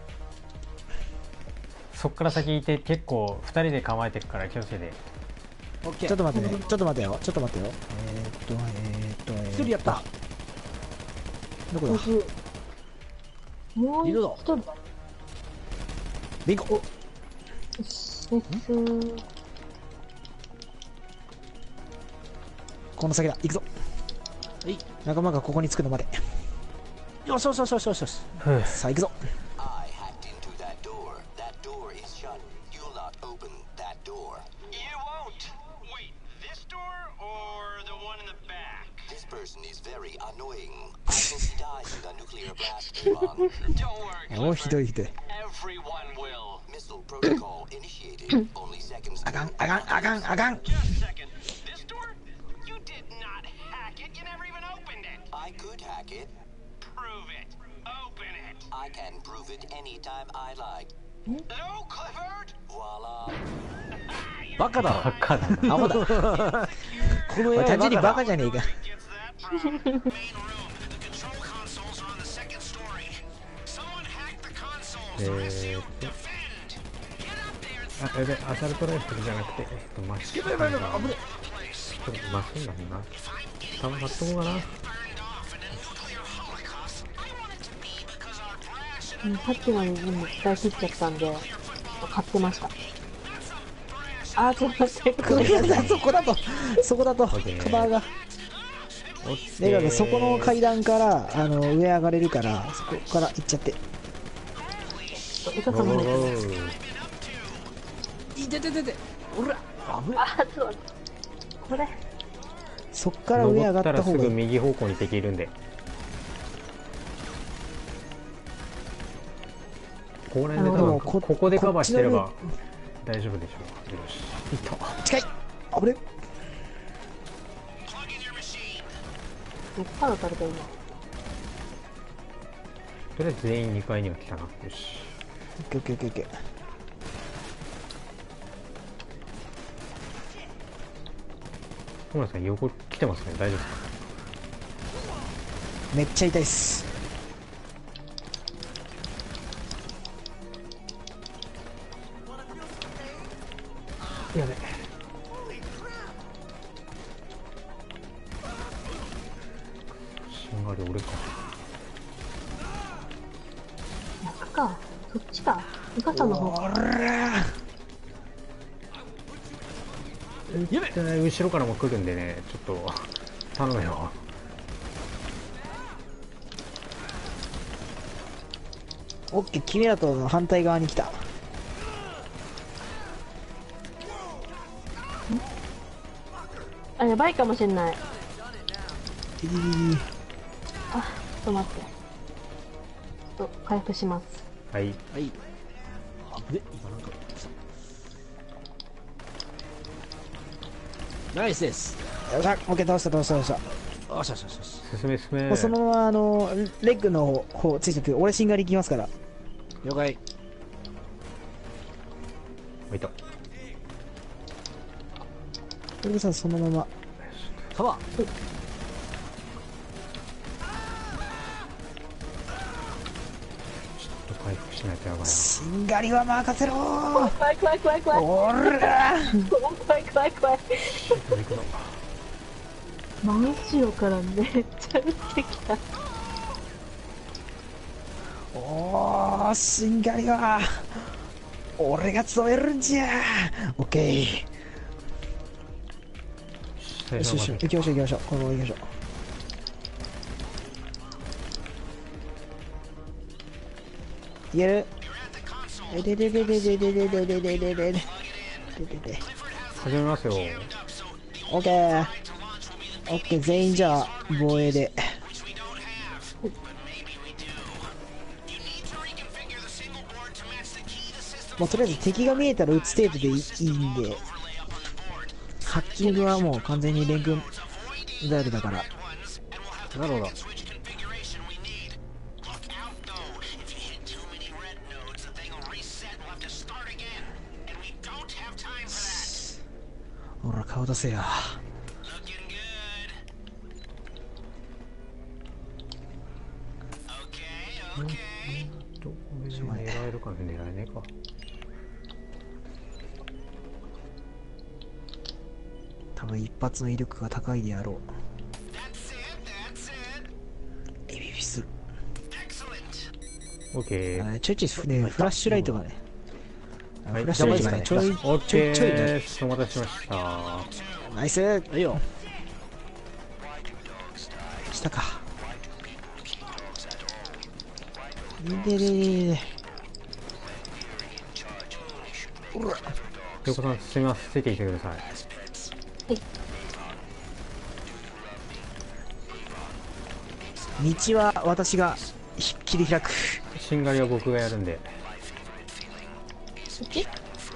[SPEAKER 3] そっから先いて結構ふたりで構えてるから気をつけて。
[SPEAKER 2] オッケー。
[SPEAKER 1] ちょっと待ってね。ちょっと待ってよ。ちょっと待ってよ。えーっと、えーっと、えーっと。
[SPEAKER 2] 一人やった。
[SPEAKER 1] どこだ。
[SPEAKER 4] 僕もう
[SPEAKER 2] いるぞ
[SPEAKER 4] 一人。
[SPEAKER 1] ビンゴ。
[SPEAKER 4] よし、です。
[SPEAKER 1] この先だ。行くぞ。
[SPEAKER 2] はい。
[SPEAKER 1] 仲間がここに着くのまで。
[SPEAKER 2] よしよしよしよしよしよし。
[SPEAKER 3] ふう。
[SPEAKER 1] さあ行くぞ。
[SPEAKER 5] I hacked into that door. That door is shut. You'll not open that door.
[SPEAKER 6] You won't. Wait, this door or the one in the back?
[SPEAKER 5] This person is very annoying. I hope he dies in the nuclear blast, Iran.
[SPEAKER 6] Don't worry,
[SPEAKER 1] おひどいひどい。
[SPEAKER 6] everyone will.
[SPEAKER 5] Missile protocol initiated. Only seconds.
[SPEAKER 1] あかんあかんあかんあかん。
[SPEAKER 6] Just a second. This door? You did not hack it. You never even opened it.
[SPEAKER 5] I could hack it.
[SPEAKER 6] Prove it. Open it.
[SPEAKER 5] I can prove it anytime I like.
[SPEAKER 6] No, Clifford.
[SPEAKER 5] Voila.
[SPEAKER 2] バカだろ。
[SPEAKER 3] バカだな。
[SPEAKER 1] アホだ。
[SPEAKER 2] この
[SPEAKER 1] おい
[SPEAKER 2] エア
[SPEAKER 1] 単純にバ
[SPEAKER 2] バカだ。
[SPEAKER 1] カじゃねえか。
[SPEAKER 6] Gets that from main room. The control consoles are on the second story. Someone hacked the consoles.
[SPEAKER 3] え
[SPEAKER 6] Or
[SPEAKER 3] ー
[SPEAKER 6] assume
[SPEAKER 3] っと
[SPEAKER 6] defend. Get up there and
[SPEAKER 3] あ、やべ、アサルトライフルじゃなくて、えっと、マシンガン。
[SPEAKER 2] やばいやばいやばい、危ね
[SPEAKER 3] ちょっとマシンガンな。多分買っとこうかな。
[SPEAKER 6] burned off in a nuclear holocaust. I want it to be because our brash
[SPEAKER 4] うんさっきのにも使い切っちゃったんで、買ってました。あー、ちょっと待って。
[SPEAKER 1] ごめんなさい、そこだと、そこだと、カバ
[SPEAKER 3] ケー
[SPEAKER 1] ーが。
[SPEAKER 3] オッケ
[SPEAKER 1] だから
[SPEAKER 3] ー
[SPEAKER 1] そこの階段からあの上上がれるから、そこから行っちゃって。
[SPEAKER 4] うかさまで。
[SPEAKER 2] いてててて。おら。危ね。
[SPEAKER 4] あー、ちょっと待って。これ。
[SPEAKER 1] そっから上上が
[SPEAKER 3] 登っらすぐ
[SPEAKER 1] ったた方がいい。
[SPEAKER 3] 右方向に敵いるんで。ここら辺で多分
[SPEAKER 1] あのこ
[SPEAKER 3] ここでカバーしてれば
[SPEAKER 1] こ
[SPEAKER 3] 大丈夫でしょう。よし。いった。
[SPEAKER 1] 近い。あれ。
[SPEAKER 4] どっから撃たれた今。
[SPEAKER 3] とりあえず全員にかいには来たな。よし。
[SPEAKER 1] オッケーオッケーオッケーオッケー。
[SPEAKER 3] 小村さん横来てますね。大丈夫ですか？
[SPEAKER 1] めっちゃ痛いっす。
[SPEAKER 3] やべ。しんがり俺か。
[SPEAKER 4] 逆か。そっちか。うかさの方か。
[SPEAKER 3] やべ。後ろからも来るんでね。ちょっと頼むよ。
[SPEAKER 1] オッケー、君らとの反対側に来た。
[SPEAKER 4] あ、やばいかもしれない。
[SPEAKER 1] いい。
[SPEAKER 4] あ、ちょっと待って。ちょっと回復します。
[SPEAKER 3] はい。
[SPEAKER 2] はい。あで、今なんか来た。ナイスです。
[SPEAKER 1] よっしゃ、オッケー、倒した倒した倒した。
[SPEAKER 2] よしよしよしよし。
[SPEAKER 3] 進め進め。
[SPEAKER 1] もうそのままあのレッグの方ついてって、俺しんがり行きますから。
[SPEAKER 2] 了解。
[SPEAKER 3] いた。
[SPEAKER 1] レッグさんそのまま。
[SPEAKER 2] カバー。
[SPEAKER 3] 回復しないとやばいな。
[SPEAKER 1] しんがりは任せろー。
[SPEAKER 4] 怖い怖い怖い怖い。
[SPEAKER 1] おらー。
[SPEAKER 4] 怖い怖い怖い。
[SPEAKER 3] 行くの。
[SPEAKER 4] 真後ろからめっちゃ撃ってきた。
[SPEAKER 1] おー、しんがりは俺が務めるんじゃ。オッケー。よしよし、行きましょう行きましょう。このまま行きましょう。いける。ででででででででででででででで。
[SPEAKER 3] 始めますよ。
[SPEAKER 1] オッケー。オッケー、全員じゃあ防衛で。もうとりあえず敵が見えたら撃つ程度でいいいいんで、ハッキングはもう完全にレン君ダイルだから。
[SPEAKER 2] なるほど。
[SPEAKER 1] ほら顔出せや。
[SPEAKER 3] どこで狙えるかね、狙えねえか。
[SPEAKER 1] 多分一発の威力が高いであろう。エビフィス。
[SPEAKER 3] オッケー。
[SPEAKER 1] あちょいちょいね、フラッシュライトがね。あ
[SPEAKER 3] はい
[SPEAKER 1] フラッシュライトがね、ちょい
[SPEAKER 3] オッ
[SPEAKER 1] ちょ
[SPEAKER 3] ケ
[SPEAKER 1] いちょいね。
[SPEAKER 3] ー。お待たせしました。
[SPEAKER 1] ナイス。
[SPEAKER 2] いいよ。
[SPEAKER 1] 下か。ででででで。
[SPEAKER 3] 横さん、すみません。ついてきてください。
[SPEAKER 1] 道は私がひ切り開く。
[SPEAKER 3] しんがりは僕がやるんで。
[SPEAKER 4] そっち？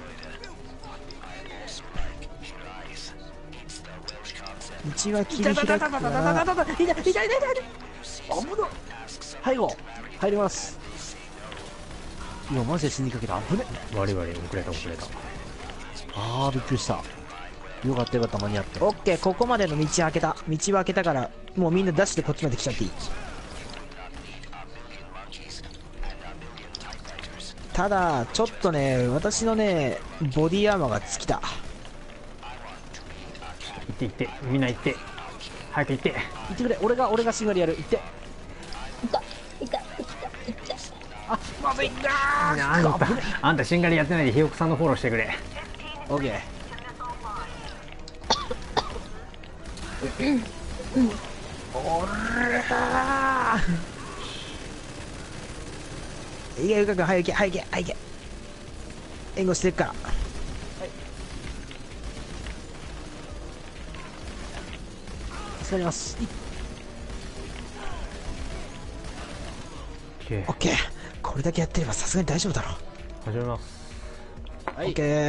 [SPEAKER 1] 道は切り開くから。
[SPEAKER 2] 痛い痛い痛い痛い痛い。危な。背後入ります。今マジで死にかけた。危ね。
[SPEAKER 3] 悪い悪い、遅れた遅れた。
[SPEAKER 2] あーびっくりした。よかったよかった間に合って。
[SPEAKER 1] オッケー、ここまでの道開けた。道は開けたから、もうみんなダッシュでこっちまで来ちゃっていい。ただちょっとね、私のねボディアーマーが尽きた。
[SPEAKER 3] 行って行って、みんな行って。早く行って。
[SPEAKER 2] 行ってくれ。俺が俺がしんがりやる。行って。
[SPEAKER 4] いたいたいたいた。
[SPEAKER 2] あ、まずいんだ
[SPEAKER 3] あんた、あんたしんがりやってないでひよこさんのフォローしてくれ。
[SPEAKER 2] オッケー。
[SPEAKER 1] おらー。いけ、ゆかくん、早く行け、早く行け、早く行け。援護してるから。
[SPEAKER 2] 助かります。
[SPEAKER 3] オッケー。
[SPEAKER 1] オッケー、これだけやってればさすがに大丈夫だろう。
[SPEAKER 3] 始めます。
[SPEAKER 2] はい
[SPEAKER 1] オッ。ケー。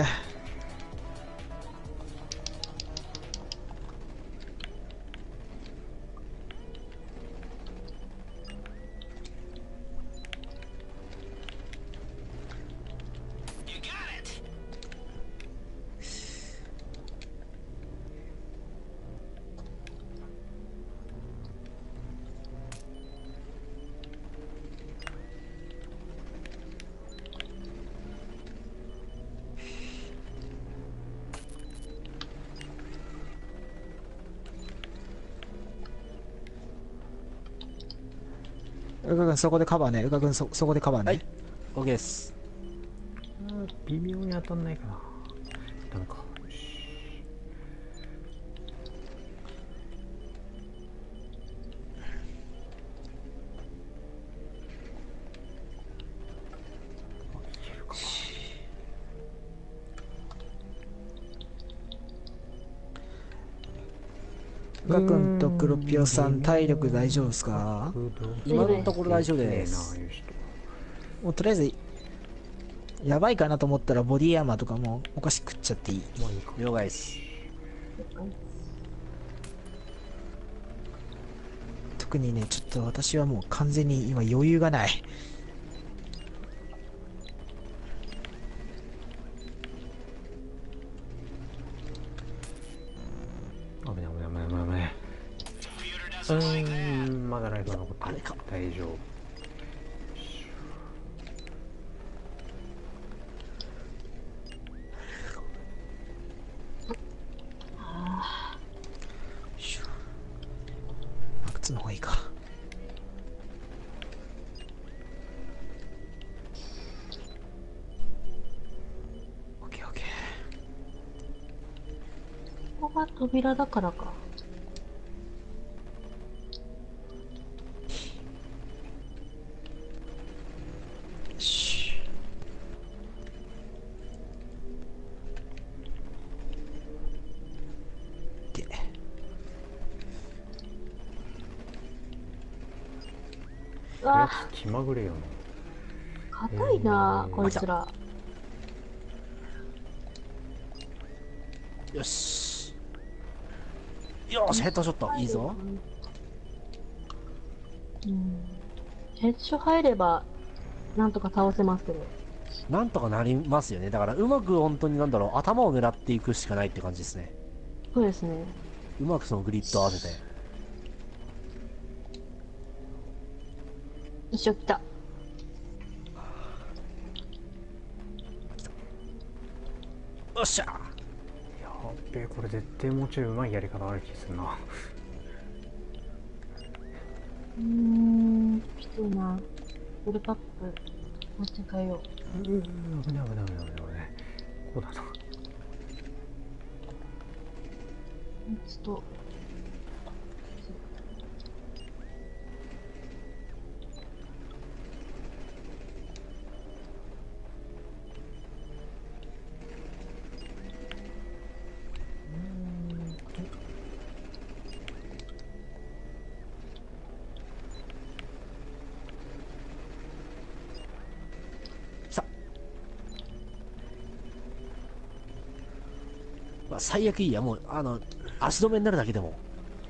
[SPEAKER 1] うかくんそこでカバーね。うかくんそそこでカバーね。
[SPEAKER 2] はい。オッケーです。
[SPEAKER 3] 微妙に当たんないかな。ダメか。よし。
[SPEAKER 1] うかくんとクロピオさん体力大丈夫ですか？
[SPEAKER 2] 今のところ大丈夫です。
[SPEAKER 1] もうとりあえずやばいかなと思ったらボディアーマーとかもうお菓子食っちゃっていい。
[SPEAKER 3] もういいか。
[SPEAKER 2] 了解です。
[SPEAKER 1] 特にね、ちょっと私はもう完全に今余裕がない。
[SPEAKER 3] 危ない危ない危ない危ない危ない。うーん、まだライフが残ってる。
[SPEAKER 2] あれか
[SPEAKER 3] 大丈夫。
[SPEAKER 1] 靴の方がいいか。オッケーオッケ
[SPEAKER 4] ここが扉だからか。
[SPEAKER 1] ー。よし。で、
[SPEAKER 4] うわ
[SPEAKER 3] 気まぐれよな。
[SPEAKER 4] 硬いな、
[SPEAKER 3] えー
[SPEAKER 4] こいつら。
[SPEAKER 2] よしよしヘッドショットいいぞ。
[SPEAKER 4] うん。ヘッショ入れば、なんとか倒せますけど。
[SPEAKER 2] なんとかなりますよね。だからうまく本当になんだろう、頭を狙っていくしかないって感じですね。
[SPEAKER 4] そうですね。
[SPEAKER 2] うまくそのグリッド合わせて。
[SPEAKER 4] 一緒来た。
[SPEAKER 2] よっしゃ
[SPEAKER 3] やっべえ、これ絶対もうちょいうまいやり方ある気するな。
[SPEAKER 4] うーん、きついな。フルパップ、持って帰よう。
[SPEAKER 3] うー危ない危ない危ない危ない危ない。こうだな。
[SPEAKER 4] ちょっと。
[SPEAKER 2] さまあ最悪いいや、もうあの足止めになるだけでも。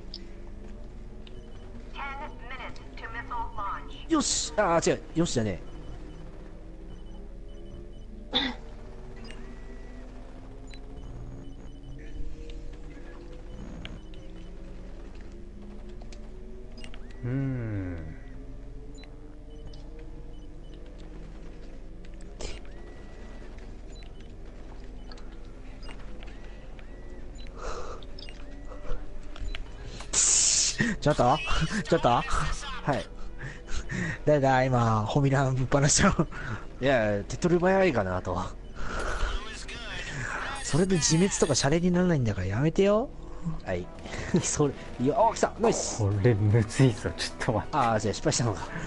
[SPEAKER 2] よしああ違うよしじゃね
[SPEAKER 3] うーん。
[SPEAKER 1] ちょっとちょっと
[SPEAKER 2] え。はい。
[SPEAKER 1] 誰だ今、ホミランぶっ放したの。
[SPEAKER 2] いや手っ取り早いかなと。
[SPEAKER 1] それで自滅とかシャレにならないんだからやめてよ。
[SPEAKER 2] はいそれいやあ来たナイス。
[SPEAKER 3] これむずいぞ、ちょっと待って。
[SPEAKER 2] ああじゃあ失敗したのか。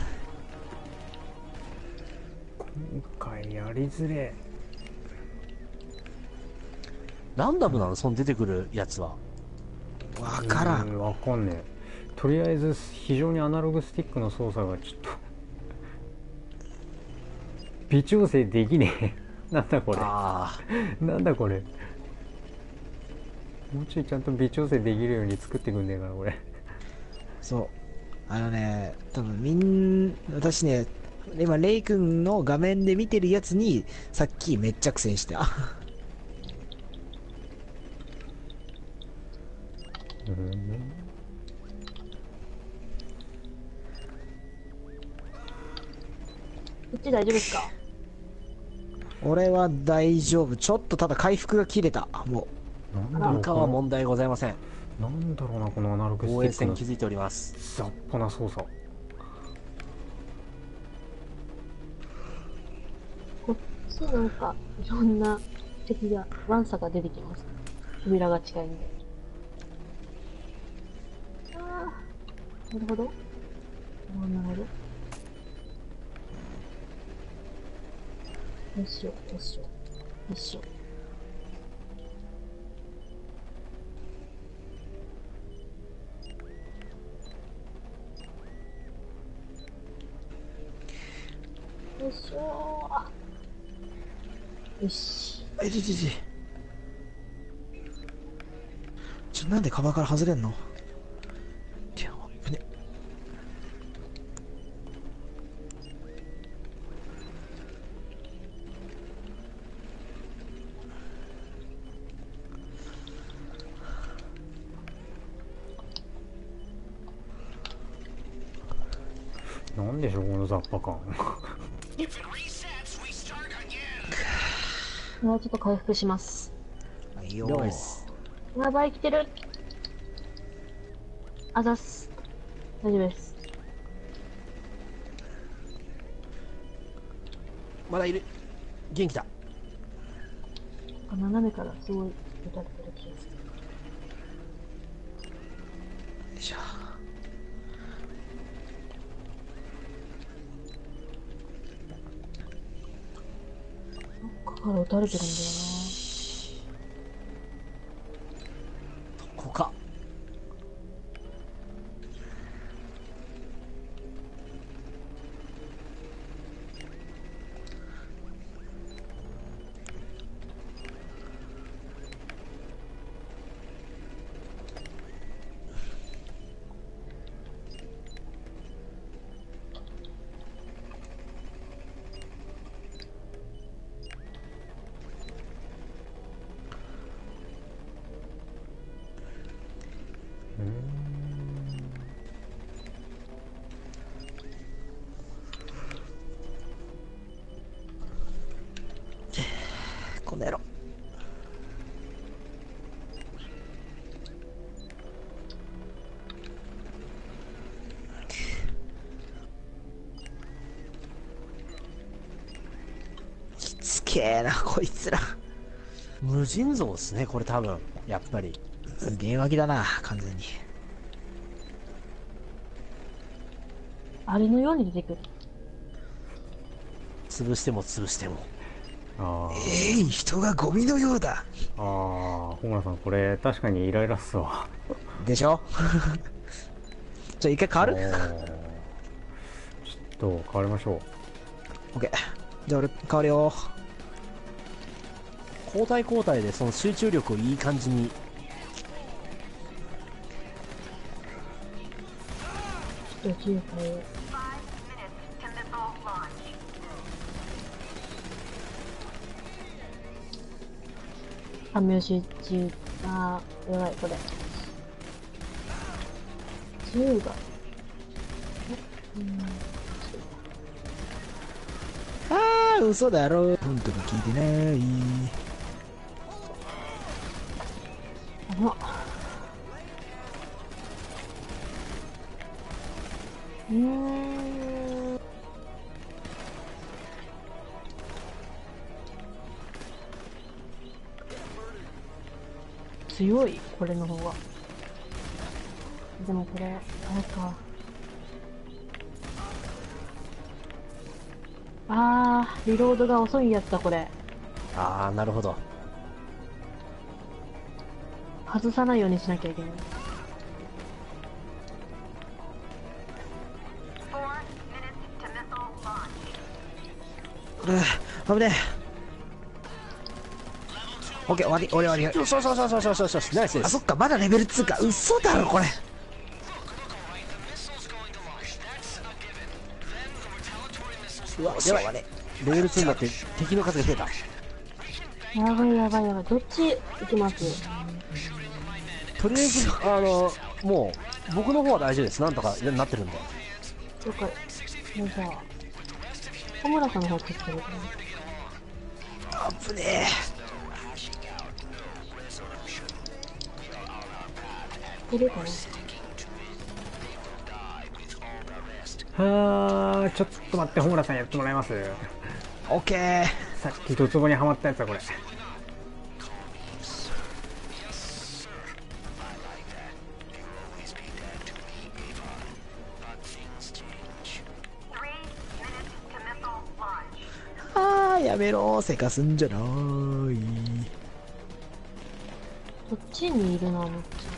[SPEAKER 3] 今回やりづれ。
[SPEAKER 2] ランダムなのその出てくるやつは。
[SPEAKER 1] わから。
[SPEAKER 3] うんわかんねえ。とりあえず非常にアナログスティックの操作がちょっと微調整できねえ。なんだこれ。
[SPEAKER 2] ああ
[SPEAKER 3] なんだこれ。もうちょいちゃんと微調整できるように作ってくんねえかなこれ。
[SPEAKER 1] そう。あのね、多分みん、私ね、今、レイ君の画面で見てるやつに、さっきめっちゃ苦戦してた。
[SPEAKER 3] うん
[SPEAKER 4] こっち大丈夫ですか？
[SPEAKER 1] 俺は大丈夫。ちょっとただ回復が切れた。も
[SPEAKER 3] なんだろう
[SPEAKER 2] 他は問題ございません。
[SPEAKER 3] なんだろうなこのアナログステ
[SPEAKER 2] 防衛
[SPEAKER 3] ィックの
[SPEAKER 2] 線気づいております。
[SPEAKER 3] 雑把な操作。
[SPEAKER 4] こっちなんか、いろんな敵が、ワンサが出てきます。扉が近いんで。ああ、なるほど。ああ、なるほど。よしよう、よしよう、よしよう。よいしょー。よし。
[SPEAKER 1] う、えいちいちいち。ちょ、なんでカバーから外れんの？てや、危ね。
[SPEAKER 3] なんでしょうこの雑把感。
[SPEAKER 6] If it resets, we start again.
[SPEAKER 4] もうちょっと回復します。
[SPEAKER 1] はいよ
[SPEAKER 2] 了解です。
[SPEAKER 4] やばい、来てる。あざっす。大丈夫です。
[SPEAKER 2] まだいる。元気だ。
[SPEAKER 4] 斜めからすごい打たれてる気がする。
[SPEAKER 1] よいしょ。
[SPEAKER 4] どっかから打たれてるんだよ
[SPEAKER 2] ここか。
[SPEAKER 1] この野郎。きつけえなこいつら。
[SPEAKER 2] 無尽蔵ですね、これ多分。やっぱり。
[SPEAKER 1] ゲー脇だな完全に。
[SPEAKER 4] な。あれのように出てくる。
[SPEAKER 2] 潰しても潰しても。
[SPEAKER 3] あー
[SPEAKER 1] えい、人がゴミのようだ。
[SPEAKER 3] あー、ホ村さんこれ確かにイライラっすわ。
[SPEAKER 1] でしょじゃあ一回変わる
[SPEAKER 3] おーちょっと変わりましょう。
[SPEAKER 1] オッケー。じゃあ俺変わるよ。
[SPEAKER 2] 交代交代でその集中力をいい感じに。
[SPEAKER 4] ちょっと自由変えよう。あ、名刺中、あー、やばい、これ。銃が。
[SPEAKER 1] あー、嘘だろ。本当に聞いてない。
[SPEAKER 4] あら。うーん。強い、これの方が。でもこれ、あれか。あー、リロードが遅いやつだ、これ。
[SPEAKER 2] ああ、なるほど。
[SPEAKER 4] 外さないようにしなきゃいけない。
[SPEAKER 1] これ、危ねえ。オッケー、終わり、終わり、終わり。
[SPEAKER 2] そうそうそうそうそうそうそう、ナイスで
[SPEAKER 1] あ、
[SPEAKER 2] す。
[SPEAKER 1] そっか、まだレベルツーか。嘘だろ、これ。
[SPEAKER 6] Look, look, alright, the missile's going to launch. That's a given. Then the retaliatory missiles
[SPEAKER 1] うわ、しょうがね
[SPEAKER 2] レベルツーになって敵の数が増えた。
[SPEAKER 4] やばいやばいやばい。どっち行きます？
[SPEAKER 2] とりあえず、あの、もう、僕の方は大丈夫です。なんとかなってるんで。
[SPEAKER 4] 了解。じゃあ、小村さんの方取ってるか
[SPEAKER 1] え。危ね
[SPEAKER 4] な。いるかな。
[SPEAKER 3] はー、ちょっと待って、ホ村さんやってもらえます？
[SPEAKER 1] え。オッケー。
[SPEAKER 3] さっきドツボにはまったやつだこれ。
[SPEAKER 1] あー、やめろ。せかすんじゃない。
[SPEAKER 4] こっちにいるな、めっち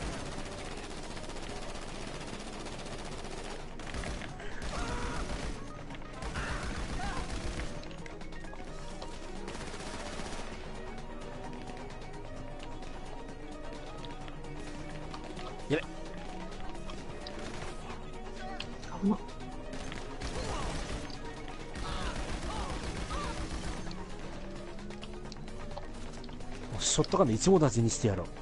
[SPEAKER 2] やべ。
[SPEAKER 4] ゃ。危な。
[SPEAKER 2] ショットガンでいつも同じにしてやろう。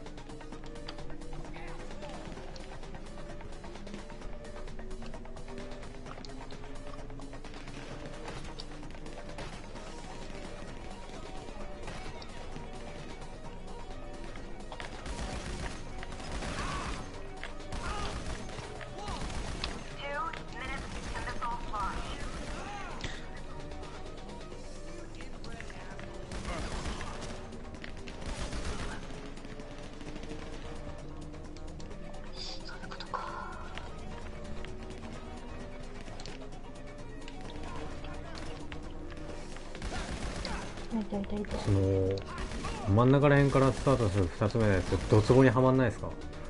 [SPEAKER 4] いたいたいた。
[SPEAKER 3] その真ん中らへんからスタートするふたつめのやつドツボにはまんないですか？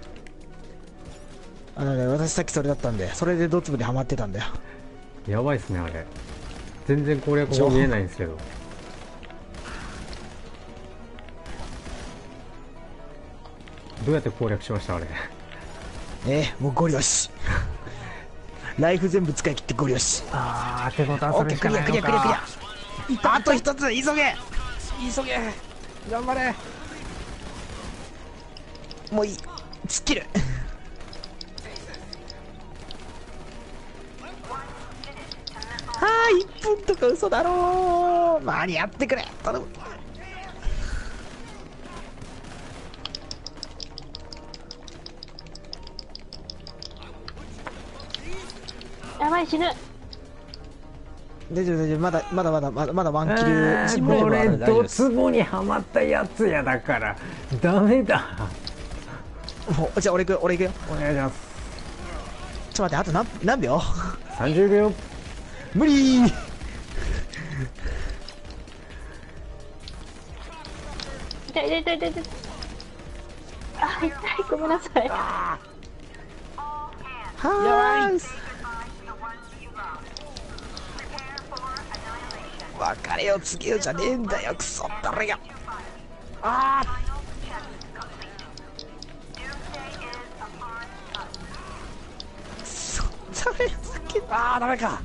[SPEAKER 1] あのね、私さっきそれだったんで、それでドツボにはまってたんだよ。
[SPEAKER 3] やばいっすねあれ。全然攻略法見えないんですけど。どうやって攻略しましたあれ？
[SPEAKER 1] えー、もうゴリ押し。ライフ全部使い切ってゴリ押し。
[SPEAKER 3] あー、手ボタン
[SPEAKER 1] オッケー、クリアクリアクリアクリア。あと一つ、急げ急げ頑張れ。もういい、突っ切る。はあ、いっぷんとか嘘だろう。間に合ってくれ、頼む。
[SPEAKER 4] やばい、死ぬ。
[SPEAKER 1] 大丈夫大丈夫、まだまだまだまだまだワンキルジムレ
[SPEAKER 3] これ
[SPEAKER 1] ベルあるんで大丈夫
[SPEAKER 3] ド
[SPEAKER 1] です。
[SPEAKER 3] ツボにはまったやつやだからダメだ。
[SPEAKER 1] もうじゃあ俺行くよ俺行くよ。
[SPEAKER 3] お願いします。
[SPEAKER 1] ちょっと待って、あと何何秒？
[SPEAKER 3] さんじゅうびょう。
[SPEAKER 1] 無理ー。
[SPEAKER 4] 痛い痛い痛い痛い痛い。あ、痛い、ごめんなさい。
[SPEAKER 1] はーい。別れを告げようじゃねえんだよ、クソったれが。ああ。くそ、ダメすげえ。ああ、ダメか。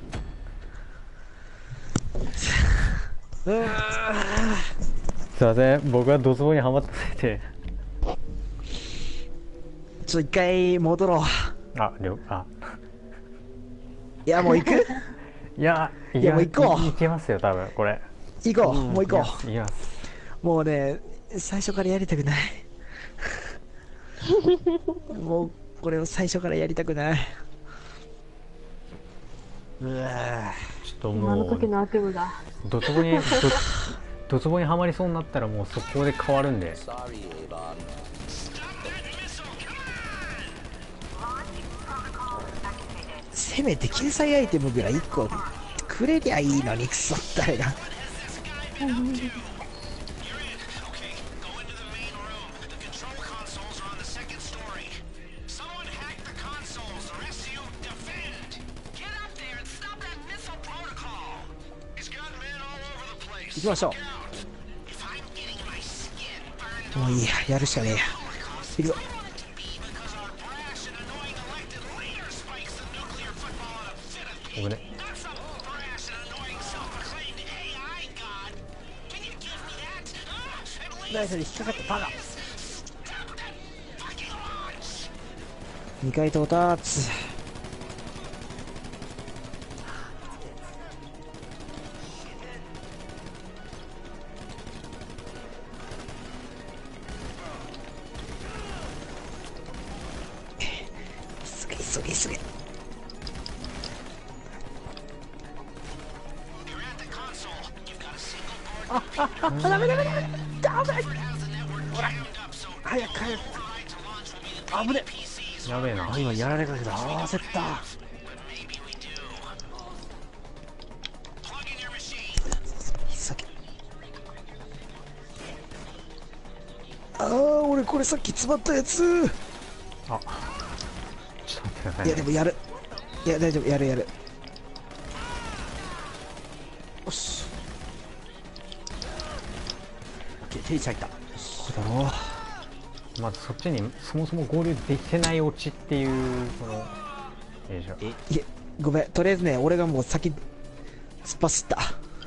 [SPEAKER 1] うー
[SPEAKER 3] すいません、僕はドツボにはまってて。
[SPEAKER 1] ちょっと一回戻ろう。
[SPEAKER 3] あ、りょあ
[SPEAKER 1] いや、もう行く
[SPEAKER 3] いやい
[SPEAKER 1] いやもう行こう
[SPEAKER 3] いけますよ多分これ。
[SPEAKER 1] 行こう、もう行こ
[SPEAKER 3] いきます。
[SPEAKER 1] う。もうね、最初からやりたくない。もう、これを最初からやりたくない。うわ
[SPEAKER 3] ちょっと
[SPEAKER 4] 今の
[SPEAKER 3] も
[SPEAKER 4] 時
[SPEAKER 3] う
[SPEAKER 4] の悪夢が。
[SPEAKER 3] ドツボにドドツボにはまりそうになったらもう速攻で変わるんで。
[SPEAKER 5] Sorry, Avon.
[SPEAKER 1] せめて救済アイテムぐらいいっこくれりゃいいのに、クソったれが。
[SPEAKER 6] You're in. Okay, go into the main room. The control consoles are on the second story. Someone hacked the consoles. The rest of you, defend. Get up there and stop that missile protocol. He's got men all over the place.
[SPEAKER 1] 行きましょ
[SPEAKER 6] Look out. If I'm getting my skin burned
[SPEAKER 1] う。もういいや、やるしかねえや。行くぞ。
[SPEAKER 6] be because our brash and annoying elected leader spikes the nuclear football in a fit of
[SPEAKER 3] ごめんね。
[SPEAKER 6] Not some brash and annoying self-proclaimed A I god. Can you give me that? Ah, at least
[SPEAKER 1] ナイスに引っかかったバカ。
[SPEAKER 6] fucking launch.
[SPEAKER 1] にかい到達。急げ急げ急げ。
[SPEAKER 6] You're at the console. You've got a single board.
[SPEAKER 1] ダメダメダメダメ。
[SPEAKER 6] Has the network jammed up, so
[SPEAKER 1] 早く早く。
[SPEAKER 6] override to launch will be the
[SPEAKER 1] 危ね
[SPEAKER 6] P Cs.
[SPEAKER 3] やべえな。
[SPEAKER 1] あ、今やられかけた。あー焦った。
[SPEAKER 6] But maybe we do. Plug in your machine.
[SPEAKER 1] 急げ。ああ、俺これさっき詰まったやつ。
[SPEAKER 3] あ、ちょっと待ってください
[SPEAKER 1] いや
[SPEAKER 3] ね。
[SPEAKER 1] でもやる。いや大丈夫、やるやる。よし。オッケー、手に入った。そうだろう。
[SPEAKER 3] まずそっちにそもそも合流できてないオチっていうそのよいしょ。
[SPEAKER 1] いえ、ごめん、とりあえずね、俺がもう先突っ走った。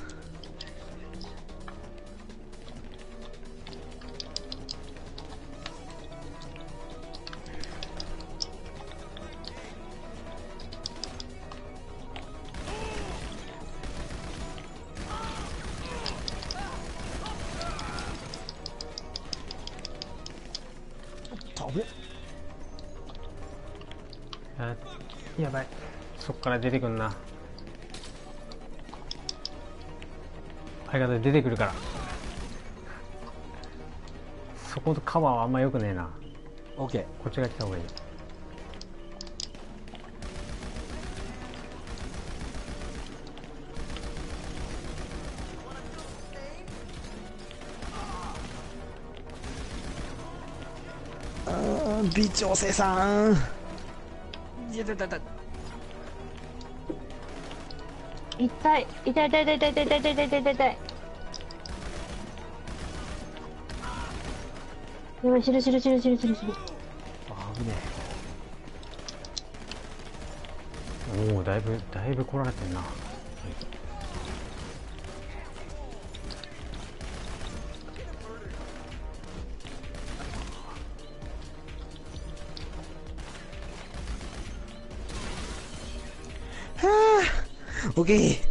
[SPEAKER 1] 飛ぶ。
[SPEAKER 3] あ、やばい。そっから出てくんな。相方出てくるから。そことカバーはあんま良くねえな。
[SPEAKER 2] オッケー。
[SPEAKER 3] こっちが来た方がいい。
[SPEAKER 1] ーん、微調整さん。
[SPEAKER 2] いやだだだ
[SPEAKER 4] 痛い痛い痛い痛い痛い痛い痛い痛い痛い痛い痛い。やばい、死ぬ死ぬ死ぬ死ぬ死ぬ死ぬ。
[SPEAKER 2] あ危ね
[SPEAKER 3] おお、だいぶだいぶ来られてんな。
[SPEAKER 1] オッケー。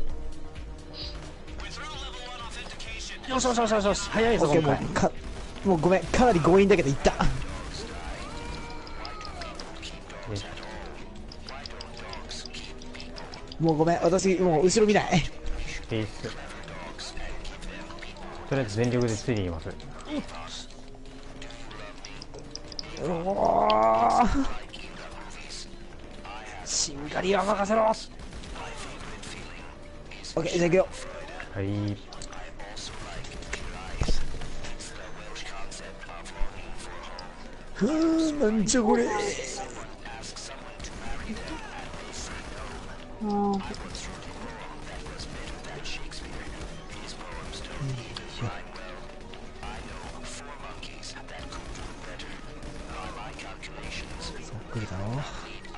[SPEAKER 2] え。よしよしよしよしよし、早いぞ
[SPEAKER 1] オッケー、
[SPEAKER 2] 今回。
[SPEAKER 1] もうか、もうごめん、かなり強引だけどいった。もうごめん、私もう後ろ見ない。
[SPEAKER 3] ピース。とりあえず全力でついていきます。
[SPEAKER 1] おお、
[SPEAKER 2] しんがりは任せろ。
[SPEAKER 1] オッケー、じゃあ行くよ。
[SPEAKER 3] はい。
[SPEAKER 1] ふーん、なんじゃこれ。
[SPEAKER 4] あー、
[SPEAKER 1] 来るだろう。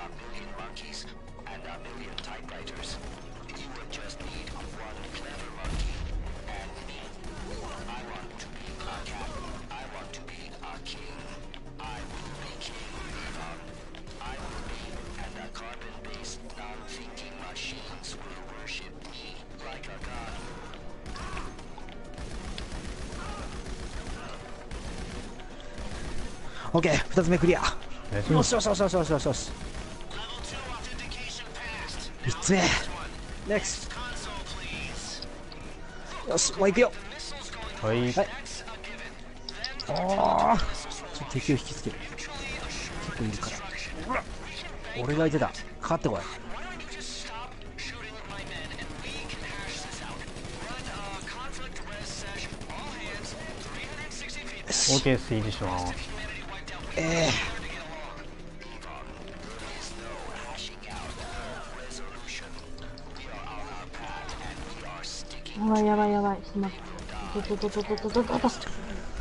[SPEAKER 1] オッケー、二つ目クリア。
[SPEAKER 2] よしよしよしよしよしよしよし。
[SPEAKER 1] 三つ目。
[SPEAKER 2] ネクス
[SPEAKER 1] よし、もう行くよ。
[SPEAKER 3] はい。
[SPEAKER 1] はい。おー、
[SPEAKER 2] ト。ちょっと敵を引きつける。結構いるから。俺が相手だ。かかってこい。
[SPEAKER 3] オーケー、推理します。
[SPEAKER 1] え
[SPEAKER 4] やばいやばいやばい、しまった。とととととととと。
[SPEAKER 1] ー、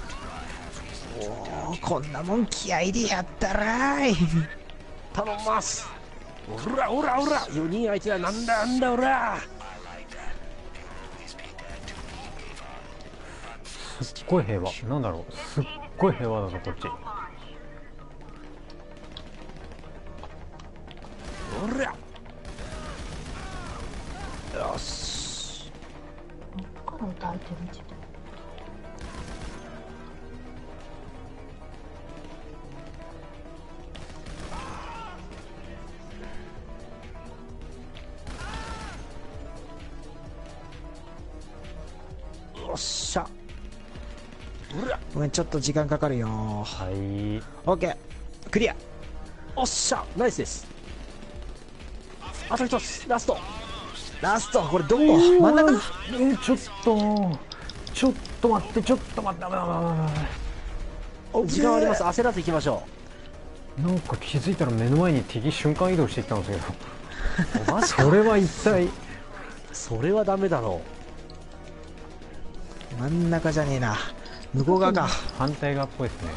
[SPEAKER 1] おー、こんなもん気合いでやったらーい。
[SPEAKER 2] 頼みます。おらおらおら、よにん相手はなんだなんだおら。
[SPEAKER 3] すっごい平和。なんだろう。すっごい平和だぞ、こっち。
[SPEAKER 2] おら。よし。
[SPEAKER 4] どっから撃たれてるんじゃ。
[SPEAKER 2] よっしゃ。おら。
[SPEAKER 1] ごめん、ちょっと時間かかるよ。
[SPEAKER 3] はい。
[SPEAKER 1] オッケー、クリア。
[SPEAKER 2] おっしゃ。ナイスです。あと一つ、ラスト。
[SPEAKER 1] ラスト、これどこ？真ん中？
[SPEAKER 3] えー、ちょっと。ちょっと待って、ちょっと待って、危ない危ない危ない危ない。
[SPEAKER 2] 時間あります。焦らず行きましょ
[SPEAKER 3] なんか気づいたら目の前に敵瞬間移動していったんですけど。
[SPEAKER 2] う。マジか。
[SPEAKER 3] それは一体。
[SPEAKER 2] それはダメだろ
[SPEAKER 1] 真ん中じゃねえな。向こう側か。
[SPEAKER 3] 反対側っぽいですね。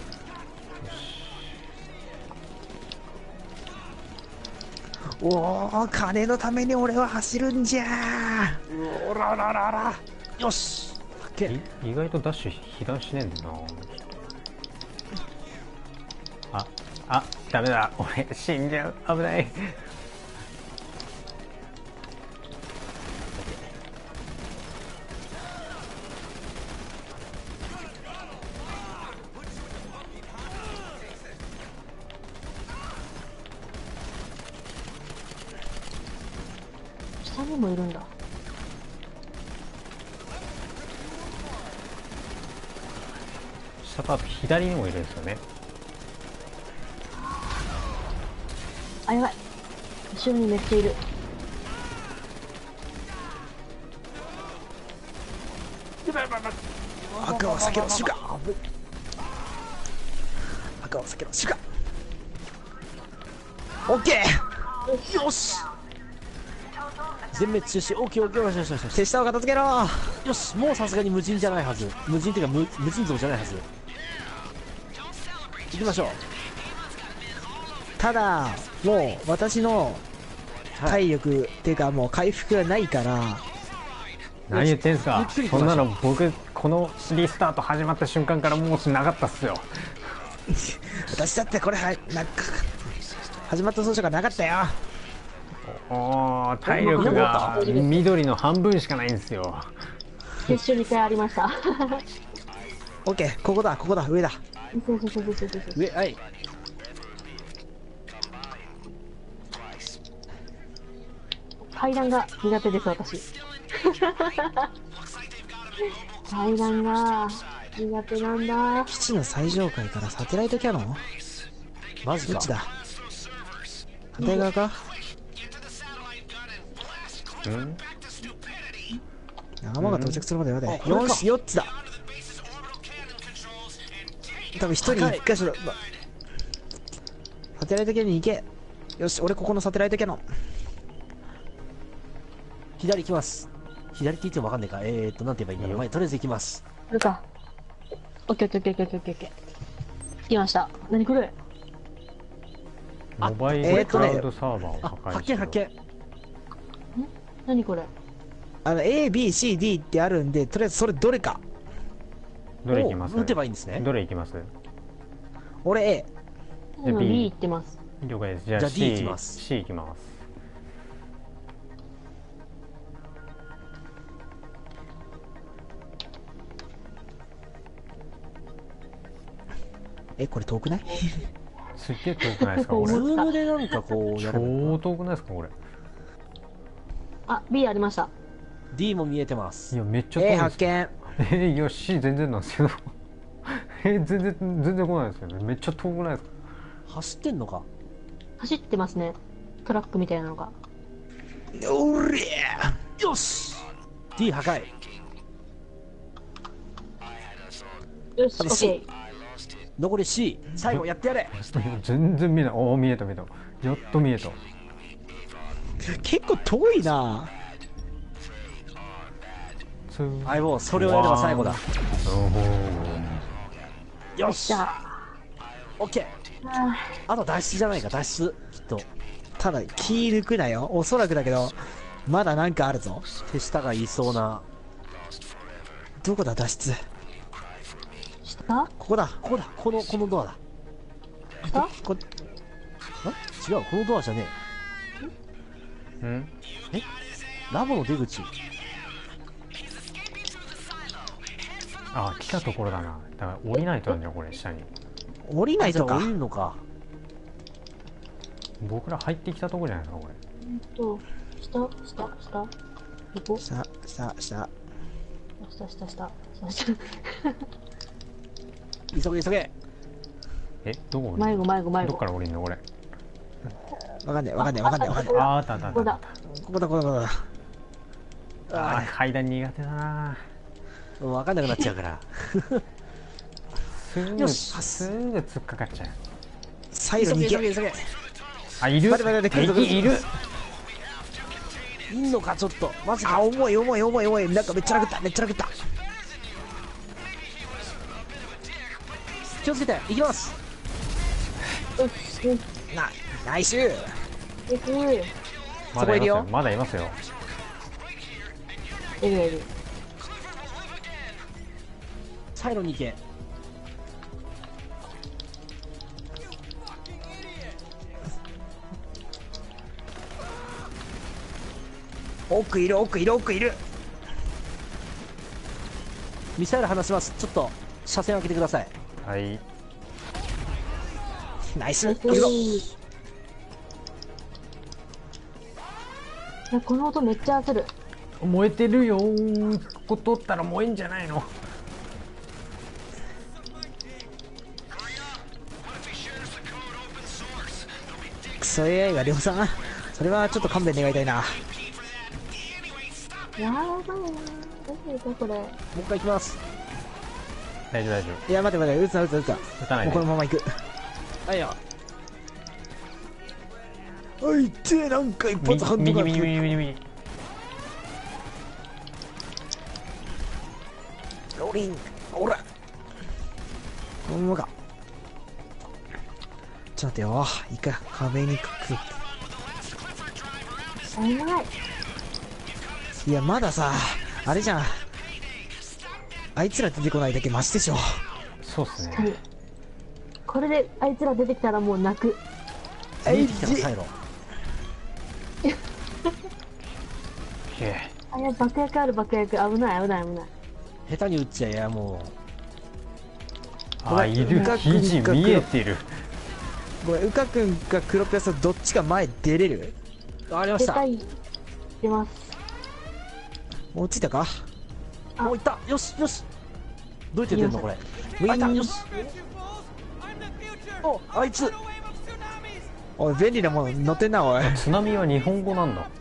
[SPEAKER 1] おお、金のために俺は走るんじゃ
[SPEAKER 2] う。おらららら。よし。け
[SPEAKER 3] い意外とダッシュ被弾しねえんだよな。あ、あ、ダメだ。俺死んじゃう。危ない。
[SPEAKER 4] 下にもいるんだ。
[SPEAKER 3] 下か左にもいるんですよね。
[SPEAKER 4] あ、やばい。後ろにめっちゃいる。
[SPEAKER 1] 悪を避けろ、シュガ。悪鹿を避けろ鹿。オッケー。
[SPEAKER 2] よし全滅中止。オッケーオッケー。よしよしよしよし
[SPEAKER 1] 手下を片付けろ。
[SPEAKER 2] よし。もうさすがに無人じゃないはず。無人っていうか無無尽蔵じゃないはず。行きましょう。
[SPEAKER 1] ただもう私の
[SPEAKER 2] はい
[SPEAKER 1] 体力っていうかもう回復がないから、
[SPEAKER 3] 何言ってんすか
[SPEAKER 2] ゆっくり行きましょうん
[SPEAKER 3] そなの僕このリスタート始まった瞬間からもうしなかったっすよ。
[SPEAKER 1] 私だってこれはなんか始まった当初がなかったよ。
[SPEAKER 3] おー体力が緑の半分しかないんですよ。
[SPEAKER 4] 結集にかいありました。
[SPEAKER 1] オッケー、ここだここだ上だ。
[SPEAKER 4] そうそうそうそうそうそう。
[SPEAKER 2] 上はい
[SPEAKER 4] 階段が苦手です私。階段が苦手なんだ。
[SPEAKER 1] 基地の最上階からサテライトキャノン、
[SPEAKER 2] マジか
[SPEAKER 1] どっちだ。反対側か。
[SPEAKER 3] うん
[SPEAKER 1] 仲間が到着するまでまで
[SPEAKER 2] あこれか
[SPEAKER 1] よしよっつだ。多分一人一箇所だ。サテライトキャノンに行け。よし俺ここのサテライトキャノン。
[SPEAKER 2] 左行きます。左って言ってもわかんないか。えーっとなんて言えばいいんだろう。前とりあえず行きます。
[SPEAKER 4] これか。オッケーオッケーオッケーオッケーオッケーオッケー。来ました。何これ。
[SPEAKER 3] モバイ
[SPEAKER 1] えーっとね
[SPEAKER 3] ルクラウドサーバーを
[SPEAKER 2] あ
[SPEAKER 3] 破壊
[SPEAKER 2] 発見発見。
[SPEAKER 4] 何これ。
[SPEAKER 1] あの エービーシーディー ってあるんでとりあえずそれどれか。
[SPEAKER 3] どれ行きます
[SPEAKER 2] お撃てばいいんですね。
[SPEAKER 3] どれ行きます
[SPEAKER 1] 俺 A。
[SPEAKER 4] 今
[SPEAKER 3] B
[SPEAKER 4] B 行ってます。
[SPEAKER 3] 了解です。じゃあ
[SPEAKER 2] じゃあ
[SPEAKER 3] C,
[SPEAKER 2] D 行きます
[SPEAKER 3] C 行きます。
[SPEAKER 1] えこれ遠くない？
[SPEAKER 3] すっげえ遠くないですかこ
[SPEAKER 2] ズ
[SPEAKER 3] れ。
[SPEAKER 2] ームでなんかこうやるの
[SPEAKER 3] 超遠くないですかこれ。
[SPEAKER 4] あ、B ありました。
[SPEAKER 2] D も見えてます
[SPEAKER 3] い。やめっちゃ遠い
[SPEAKER 1] A
[SPEAKER 3] です。
[SPEAKER 1] 発見。
[SPEAKER 3] えー、いや C 全然なんですけど。えー、全然全然来ないですけどね。めっちゃ遠くないですか。
[SPEAKER 2] 走ってんのか。
[SPEAKER 4] 走ってますね。トラックみたいなのが。
[SPEAKER 1] おりゃ。
[SPEAKER 2] よし D 破壊。
[SPEAKER 4] よし、オ
[SPEAKER 1] あの
[SPEAKER 4] ッ
[SPEAKER 1] C
[SPEAKER 4] ケー。
[SPEAKER 2] 残り C。最後やってやれ。
[SPEAKER 3] 全然見えない。おお見えた見えた。やっと見えた。
[SPEAKER 1] 結構遠いな。
[SPEAKER 3] ツー
[SPEAKER 2] 相棒それをやれば最後だ。
[SPEAKER 3] おー
[SPEAKER 2] よし
[SPEAKER 4] じゃ
[SPEAKER 2] オッケー。
[SPEAKER 4] あ。
[SPEAKER 2] あと脱出じゃないか。脱出きっと。
[SPEAKER 1] ただ気抜くなよ。おそらくだけどまだなんかあるぞ。
[SPEAKER 2] 手下がいそうな。
[SPEAKER 1] どこだ脱出。
[SPEAKER 4] 下
[SPEAKER 1] ここだ。
[SPEAKER 2] ここだ。このこのドアだ。
[SPEAKER 4] 下
[SPEAKER 1] こ
[SPEAKER 2] あ違うこのドアじゃね
[SPEAKER 3] うん
[SPEAKER 2] え。えラボの出口。
[SPEAKER 3] あ来たところだな。だから降りないとなんだよこれ下に。
[SPEAKER 1] 降りないとか
[SPEAKER 2] じゃあ降。りるのか。
[SPEAKER 3] 僕ら入ってきたところじゃないですかこれ。
[SPEAKER 4] うんと、下下下ここ
[SPEAKER 1] 下下下。
[SPEAKER 4] 下下下下下。
[SPEAKER 2] 急げ急げ。
[SPEAKER 3] えどこ降りる
[SPEAKER 4] 迷子迷子迷
[SPEAKER 3] どっか
[SPEAKER 4] 子。
[SPEAKER 3] ら降りるのこれ。
[SPEAKER 1] わかんないわかんないわかんないわかんない。
[SPEAKER 3] あーあったあったあったあっ
[SPEAKER 4] ここだ。
[SPEAKER 1] ここだここだここだ。
[SPEAKER 3] た。あー階段苦手だな。
[SPEAKER 2] うん分かんなくなっちゃうから。
[SPEAKER 3] すぐ
[SPEAKER 2] よし
[SPEAKER 3] すぐ突っかかっちゃう。
[SPEAKER 1] サイロに行け。
[SPEAKER 2] 急げ急げ急
[SPEAKER 3] あいる
[SPEAKER 1] 待て待て待て待て
[SPEAKER 3] 敵いる。
[SPEAKER 2] げ。いんのかちょっと。マジか。
[SPEAKER 1] あ重い重い重い重い。なんかめっちゃ殴っためっちゃ殴った。
[SPEAKER 2] 気をつけて行きます。
[SPEAKER 4] よしよし。
[SPEAKER 1] なナイスー。
[SPEAKER 4] えく
[SPEAKER 3] まだいますよ
[SPEAKER 1] そこいるよ
[SPEAKER 3] まだいますよ。
[SPEAKER 4] いるいる。
[SPEAKER 2] サイロに行け。
[SPEAKER 1] 奥いる奥いる奥いる。
[SPEAKER 2] ミサイル離します。ちょっと車線開けてください。
[SPEAKER 3] はい。
[SPEAKER 1] ナイス。
[SPEAKER 4] よ
[SPEAKER 1] 行くぞ。
[SPEAKER 4] し。いやこの音めっちゃ焦る。
[SPEAKER 3] 燃えてるよー。ここ通ったら燃えんじゃないの。
[SPEAKER 1] クソ エーアイ が量産。それはちょっと勘弁願いたいな。
[SPEAKER 4] やばいな。何だこれ。
[SPEAKER 2] もう一回行きます。
[SPEAKER 3] 大丈夫大丈
[SPEAKER 1] いや待て待て撃つな撃つな撃つな。
[SPEAKER 3] 夫。撃たないで
[SPEAKER 1] もうこの。まま行く。
[SPEAKER 2] あいや
[SPEAKER 1] おいってなんか一発ハンド
[SPEAKER 3] 右右
[SPEAKER 1] ガン
[SPEAKER 3] 右右右。
[SPEAKER 1] ローリンおらこのままか。ちょっと待ってよ、一回壁に隠す。
[SPEAKER 4] 危ない。
[SPEAKER 1] いやまださあれじゃん、あいつら出てこないだけマシでしょ。
[SPEAKER 3] そうっすね。
[SPEAKER 4] はいこれであいつら出てきたらもう泣く。
[SPEAKER 2] 見えてきたらサイロ。
[SPEAKER 3] へえ。
[SPEAKER 4] あ、いや、爆薬ある爆薬。危ない危ない危ない。
[SPEAKER 2] 下手に打っちゃいやも
[SPEAKER 3] あ、いる。
[SPEAKER 1] うか
[SPEAKER 3] 肘見えてる。
[SPEAKER 1] これウカ君か黒ピアスどっちか前出れる？
[SPEAKER 2] う。ありました。
[SPEAKER 4] 絶対出ます。
[SPEAKER 1] もうついたか？
[SPEAKER 2] もういった。よしよし。どうやって出るのこれ。
[SPEAKER 1] ウ
[SPEAKER 2] あいた。
[SPEAKER 1] ィン
[SPEAKER 2] よし。おあいつ。
[SPEAKER 1] おい便利なもの乗ってんなおい。
[SPEAKER 3] 津波は日本語なんだ。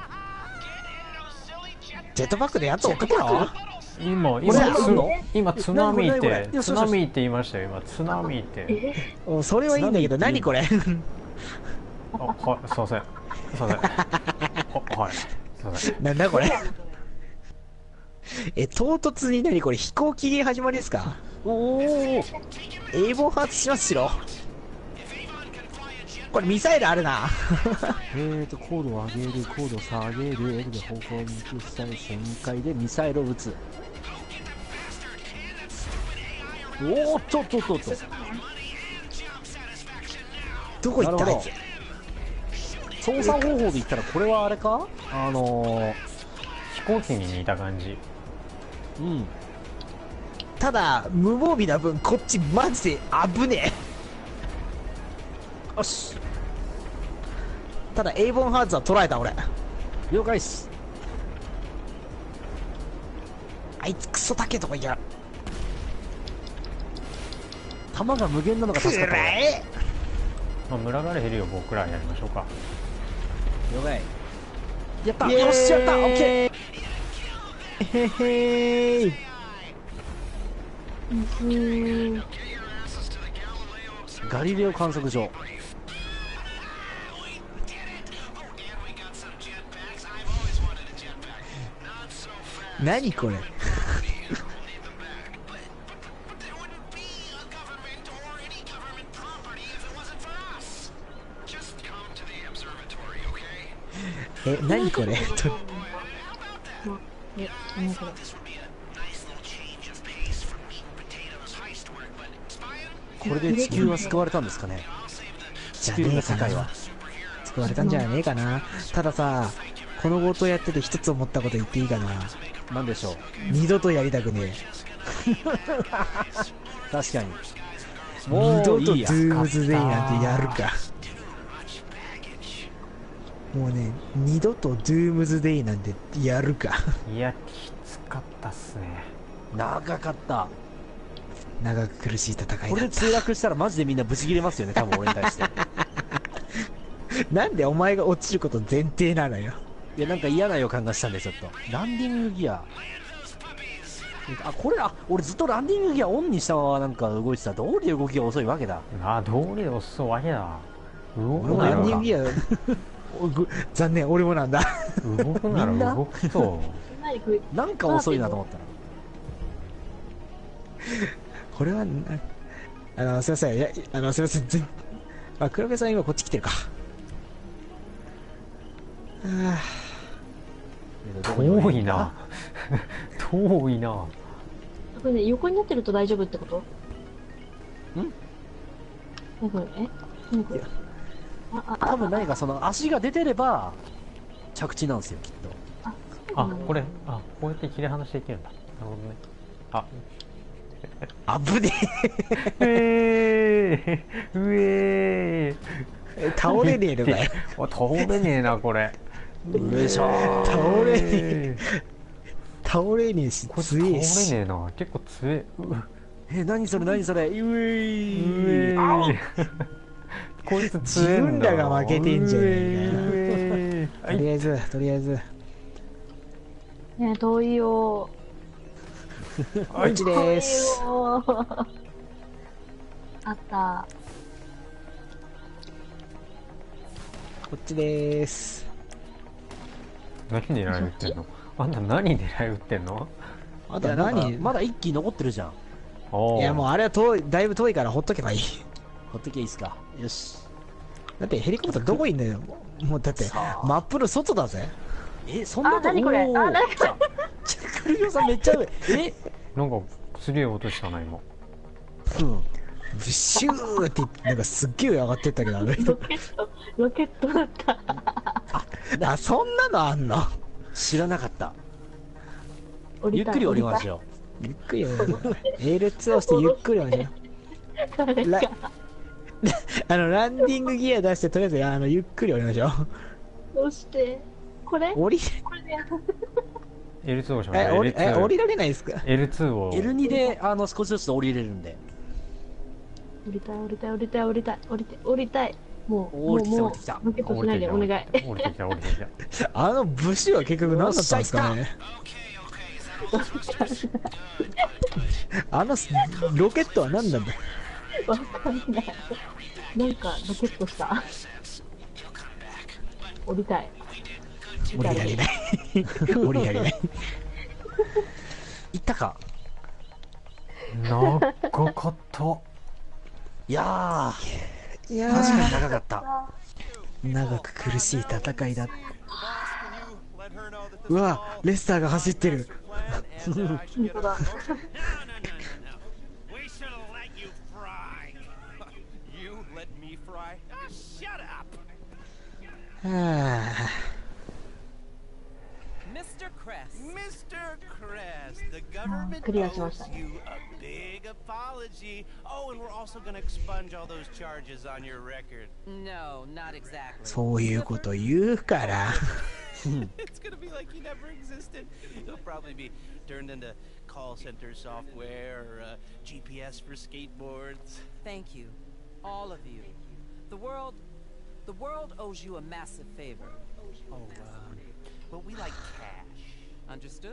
[SPEAKER 1] ジェットパックでやっと送ったろ。
[SPEAKER 3] 今
[SPEAKER 1] これ
[SPEAKER 3] 今つ
[SPEAKER 2] あんの
[SPEAKER 3] 今津波っ
[SPEAKER 2] 何これ何これ
[SPEAKER 3] て津波って言いましたよ今津波って。
[SPEAKER 4] え
[SPEAKER 1] おそれはいいんだけど何これ。
[SPEAKER 3] あ、はいすいませんすいません。あはいすいません。
[SPEAKER 1] なんだこれ。え唐突に何これ飛行機で始まりですか？
[SPEAKER 2] おお。
[SPEAKER 1] 英語発しますしろ。これミサイルあるな。
[SPEAKER 2] えーと高度を上げる高度を下げる L で方向に移したい旋回でミサイルを撃つ。おおちょっとっとっと。
[SPEAKER 1] どこ行ったあい
[SPEAKER 2] なるほ
[SPEAKER 1] つ。
[SPEAKER 2] 操作方法で言ったらこれはあれか、あの
[SPEAKER 3] 飛行機に似た感じ。
[SPEAKER 2] ー、うん
[SPEAKER 1] ただ無防備な分こっちマジで危ねえ。
[SPEAKER 2] よし。
[SPEAKER 1] ただエイボンハーツは捉えた俺。
[SPEAKER 2] 了解っす。
[SPEAKER 1] あいつクソ高えとこ行きや。
[SPEAKER 2] 弾が無限なのが
[SPEAKER 1] く
[SPEAKER 2] 助かったわ。
[SPEAKER 1] らえ。
[SPEAKER 3] まあ、群がるヘリを僕らやりましょうか。
[SPEAKER 2] 了解。やった。
[SPEAKER 1] イエーイ
[SPEAKER 2] よしやった。オッケ
[SPEAKER 1] へへーい。
[SPEAKER 4] うん
[SPEAKER 2] ー。ガリレオ観測所。
[SPEAKER 1] 何これ。え何これ。と
[SPEAKER 4] え、何これ。
[SPEAKER 2] これで地球は救われたんですかね。
[SPEAKER 1] じゃ
[SPEAKER 2] 地球の
[SPEAKER 1] ねえかな
[SPEAKER 2] 世界は。
[SPEAKER 1] 救われたんじゃねえかな。たださこの強盗やってて一つ思ったこと言っていいかな。
[SPEAKER 2] なんでしょう。
[SPEAKER 1] 二度とやりたくね
[SPEAKER 2] 確かに。
[SPEAKER 1] え。
[SPEAKER 2] も
[SPEAKER 1] 二度とドゥ
[SPEAKER 2] ういいや。
[SPEAKER 1] ームズデイなんてやるか。もうね二度とドゥームズデイなんてやるか。
[SPEAKER 3] いやきつかったっすね。
[SPEAKER 2] 長かった。
[SPEAKER 1] 長く苦しい戦い
[SPEAKER 2] これで
[SPEAKER 1] だった。
[SPEAKER 2] 墜落したらマジでみんなブチ切れますよね、多分俺に対して。
[SPEAKER 1] なんでお前が落ちること前提なのよ。
[SPEAKER 2] いや、なんか嫌な予感がしたんで、ちょっと。ランディングギア。あ、これ、あ、俺ずっとランディングギアオンにしたままなんか動いてた。どうりで動きが遅いわけだ。
[SPEAKER 3] あ、どうりで押すわけだ。動
[SPEAKER 1] 俺も
[SPEAKER 3] くなら
[SPEAKER 1] ランニングギアおぐ残念俺もなんだ。
[SPEAKER 3] 動くな
[SPEAKER 2] みんな
[SPEAKER 3] ら動くと。
[SPEAKER 4] 何これ。
[SPEAKER 2] なんか遅いなと思ったら。
[SPEAKER 1] これはなあのすいませんいやあのすいません全あ黒部さん今こっち来てるか。あ
[SPEAKER 3] 遠いな。遠いな。
[SPEAKER 4] これね、横になってると大丈夫ってこと？
[SPEAKER 2] ん？
[SPEAKER 4] 何これ？え？何これ？あ、あ、
[SPEAKER 2] 多分何かその足が出てれば着地なんですよ、きっと。
[SPEAKER 3] あ、これ、あ、こうやって切り離していけるんだ。なるほどね。あ、
[SPEAKER 1] あぶね
[SPEAKER 3] えー、うえ
[SPEAKER 1] え倒れねえのかよ。
[SPEAKER 3] ー。倒れねえな、これ。
[SPEAKER 2] よいしょ
[SPEAKER 1] 倒れね
[SPEAKER 3] え
[SPEAKER 1] え倒れねえし
[SPEAKER 3] これ
[SPEAKER 1] 強えし。
[SPEAKER 3] 倒れねえな。結構強え。う
[SPEAKER 2] え、何それ何それうえ
[SPEAKER 3] う
[SPEAKER 2] ー
[SPEAKER 3] えー。こいつ強えんだ。
[SPEAKER 1] 自分らが負けてんじゃねえかよ
[SPEAKER 3] うえー
[SPEAKER 1] とりあえずとりあえず
[SPEAKER 4] ね、遠いよ
[SPEAKER 1] こっち
[SPEAKER 4] ー。遠い
[SPEAKER 1] です。
[SPEAKER 4] よー。あった。
[SPEAKER 1] こっちでーす。
[SPEAKER 3] 何狙い撃ってんの？あんた何狙い撃ってんの？
[SPEAKER 1] あとは
[SPEAKER 2] いやなんか
[SPEAKER 1] 何？
[SPEAKER 2] まだ一機残ってるじゃん。
[SPEAKER 3] おー
[SPEAKER 1] いやもうあれは遠い、だいぶ遠いからほっとけばいい。
[SPEAKER 2] ほっときゃいいっすか。よし。
[SPEAKER 1] だってヘリコプターどこいんだよ。もうだって
[SPEAKER 2] さあ
[SPEAKER 1] マップの外だぜ。
[SPEAKER 2] え、そんなと
[SPEAKER 4] あ何これ
[SPEAKER 2] おー
[SPEAKER 4] あ何これ
[SPEAKER 2] 来たクルミオさんめっちゃ上。え
[SPEAKER 3] なんかすげえ音したな今。
[SPEAKER 2] うん。
[SPEAKER 1] ブシューって言ってなんかすっげえ上がってったけどあの人。
[SPEAKER 4] ロケット、ロケットだった。
[SPEAKER 1] あ、そんなのあんの？
[SPEAKER 2] 知らなかった。
[SPEAKER 4] 降たい
[SPEAKER 2] ゆっくり降りましょ
[SPEAKER 1] ゆっくり降りる。エールツー をしてゆっくり降りる。
[SPEAKER 4] 誰
[SPEAKER 1] ラ
[SPEAKER 4] か
[SPEAKER 1] あのランディングギア出してとりあえずあのゆっくり降りましょう。
[SPEAKER 4] どうしてこれ
[SPEAKER 1] 降り
[SPEAKER 4] これでやる
[SPEAKER 3] エルツー をしまし
[SPEAKER 1] え
[SPEAKER 3] ょう。
[SPEAKER 1] 降りえ降り
[SPEAKER 3] エルツー。
[SPEAKER 1] られないですか？
[SPEAKER 3] エルツー を
[SPEAKER 2] う。エルツー であの少しずつ降りれるんで。
[SPEAKER 4] 降りたい降りたい降りたい降りたい降りて降りたいもうも
[SPEAKER 2] 降りてきた
[SPEAKER 4] うも
[SPEAKER 2] 降りてきた
[SPEAKER 4] うロケットしないでお願い
[SPEAKER 3] 降りてきた降りてきた。
[SPEAKER 1] あのブシュは結局何だったんですかね？
[SPEAKER 6] Okay, okay, is that all sorts of good?
[SPEAKER 1] あのロケットは何なんだ？
[SPEAKER 4] わかんないなんかロケットした降りたい
[SPEAKER 1] 降りられない。降りられない。
[SPEAKER 2] 行ったか。
[SPEAKER 3] 長かった。
[SPEAKER 2] いや
[SPEAKER 1] いや
[SPEAKER 2] ー、確かに長かった。
[SPEAKER 1] ー長く苦しい戦いだ。うわレスターが走ってる。
[SPEAKER 4] 本当だ
[SPEAKER 6] We should have let you fry.
[SPEAKER 5] You let me fry?
[SPEAKER 6] Ah, shut up.
[SPEAKER 1] はあ
[SPEAKER 7] Mister Kress.
[SPEAKER 5] Mister Kress, the government
[SPEAKER 4] クリアしました
[SPEAKER 5] owes
[SPEAKER 4] ね
[SPEAKER 5] you a big apology. Oh, and we're also going to expunge all those charges on your record.
[SPEAKER 7] No, not exactly.
[SPEAKER 1] そういうこと言うから。
[SPEAKER 5] It's going to be like you never existed. You'll probably be turned into call center software or uh, G P S for skateboards.
[SPEAKER 7] Thank you, all of you. The world, the world owes you a massive favor.
[SPEAKER 5] Oh, um, well, we like cash.
[SPEAKER 7] Understood?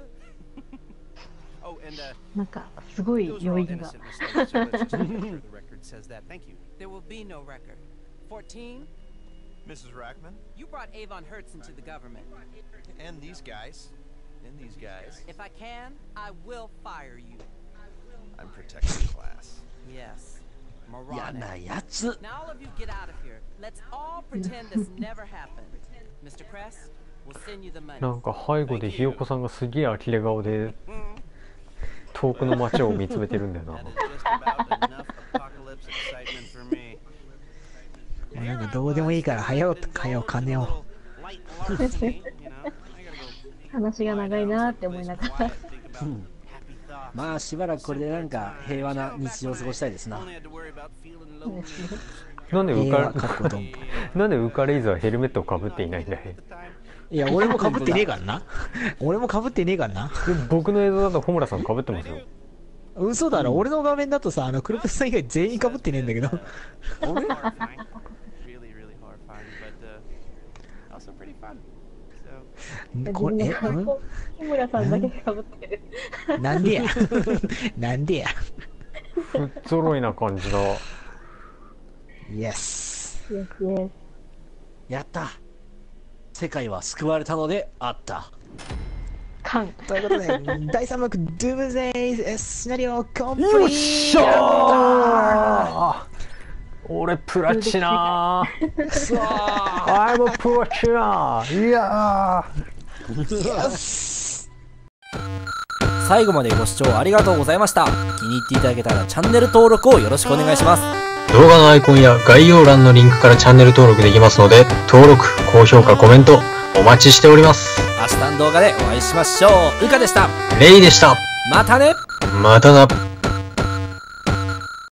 [SPEAKER 5] Oh, and uh,
[SPEAKER 4] なんかすごい
[SPEAKER 5] those are all
[SPEAKER 4] 余韻が
[SPEAKER 5] innocent mistakes, so let's just make sure the record says that. Thank you.
[SPEAKER 7] There will be no record. Fourteen,
[SPEAKER 5] Missus Rackman,
[SPEAKER 7] you brought Avon Hertz into the government.
[SPEAKER 5] and these guys, and these guys.
[SPEAKER 7] If I can, I will fire you.
[SPEAKER 5] I'm protecting class.
[SPEAKER 7] Yes,
[SPEAKER 2] 嫌
[SPEAKER 7] moronic.
[SPEAKER 2] なやつ。
[SPEAKER 7] Now all of you get out of here. Let's all pretend this never happened. Mister Kress, we'll send you the money.
[SPEAKER 3] なんか背後でひよこさんがすげえ呆れ顔で遠くの街を見つめてるんだよな。
[SPEAKER 5] That is just about enough apocalypse excitement for me.
[SPEAKER 1] もうなんかどうでもいいから早う早う金を。
[SPEAKER 5] Light larceny, you know. I gotta go
[SPEAKER 4] 話が長いなーって思いながら
[SPEAKER 5] think about happy thoughts.
[SPEAKER 2] まあしばらくこれでなんか平和な日常を過ごしたいですな。
[SPEAKER 5] Only had to worry about feeling lonely.
[SPEAKER 3] なんで浮
[SPEAKER 1] 平和
[SPEAKER 3] か
[SPEAKER 1] かっこどん。
[SPEAKER 3] なんで浮かれいずはヘルメットをかぶっていないんだい。
[SPEAKER 1] いや俺も被ってねえからな。俺も被ってねえからな。
[SPEAKER 3] で僕の映像だとホムラさんかぶってますよ。
[SPEAKER 1] 嘘だろ、俺の画面だとさ、あのクルペスさん以外全員被ってねえんだけど。
[SPEAKER 5] Horrifying. Really, really horrifying, but uh, also pretty fun. So,
[SPEAKER 1] これえ
[SPEAKER 4] 日村さんだけかぶってる
[SPEAKER 1] んなんでやなんでや
[SPEAKER 3] ふっぞろいな感じだ。
[SPEAKER 1] イエス。
[SPEAKER 4] イエスイエス
[SPEAKER 2] やった。世界は救われたのであった。
[SPEAKER 4] カン
[SPEAKER 1] ということで、だいさん幕、ドゥームゼイシナリオコンプリート。
[SPEAKER 3] よっしゃー。俺プラチナー。
[SPEAKER 1] くそー。
[SPEAKER 3] I'm a プラチナー。いや
[SPEAKER 8] 最後までご視聴ありがとうございました。気に入っていただけたらチャンネル登録をよろしくお願いします。
[SPEAKER 9] 動画のアイコンや概要欄のリンクからチャンネル登録できますので、登録、高評価、コメントお待ちしております。
[SPEAKER 8] 明日の動画でお会いしましょう。うかでした。
[SPEAKER 9] レイでした。
[SPEAKER 8] またね。
[SPEAKER 9] またな。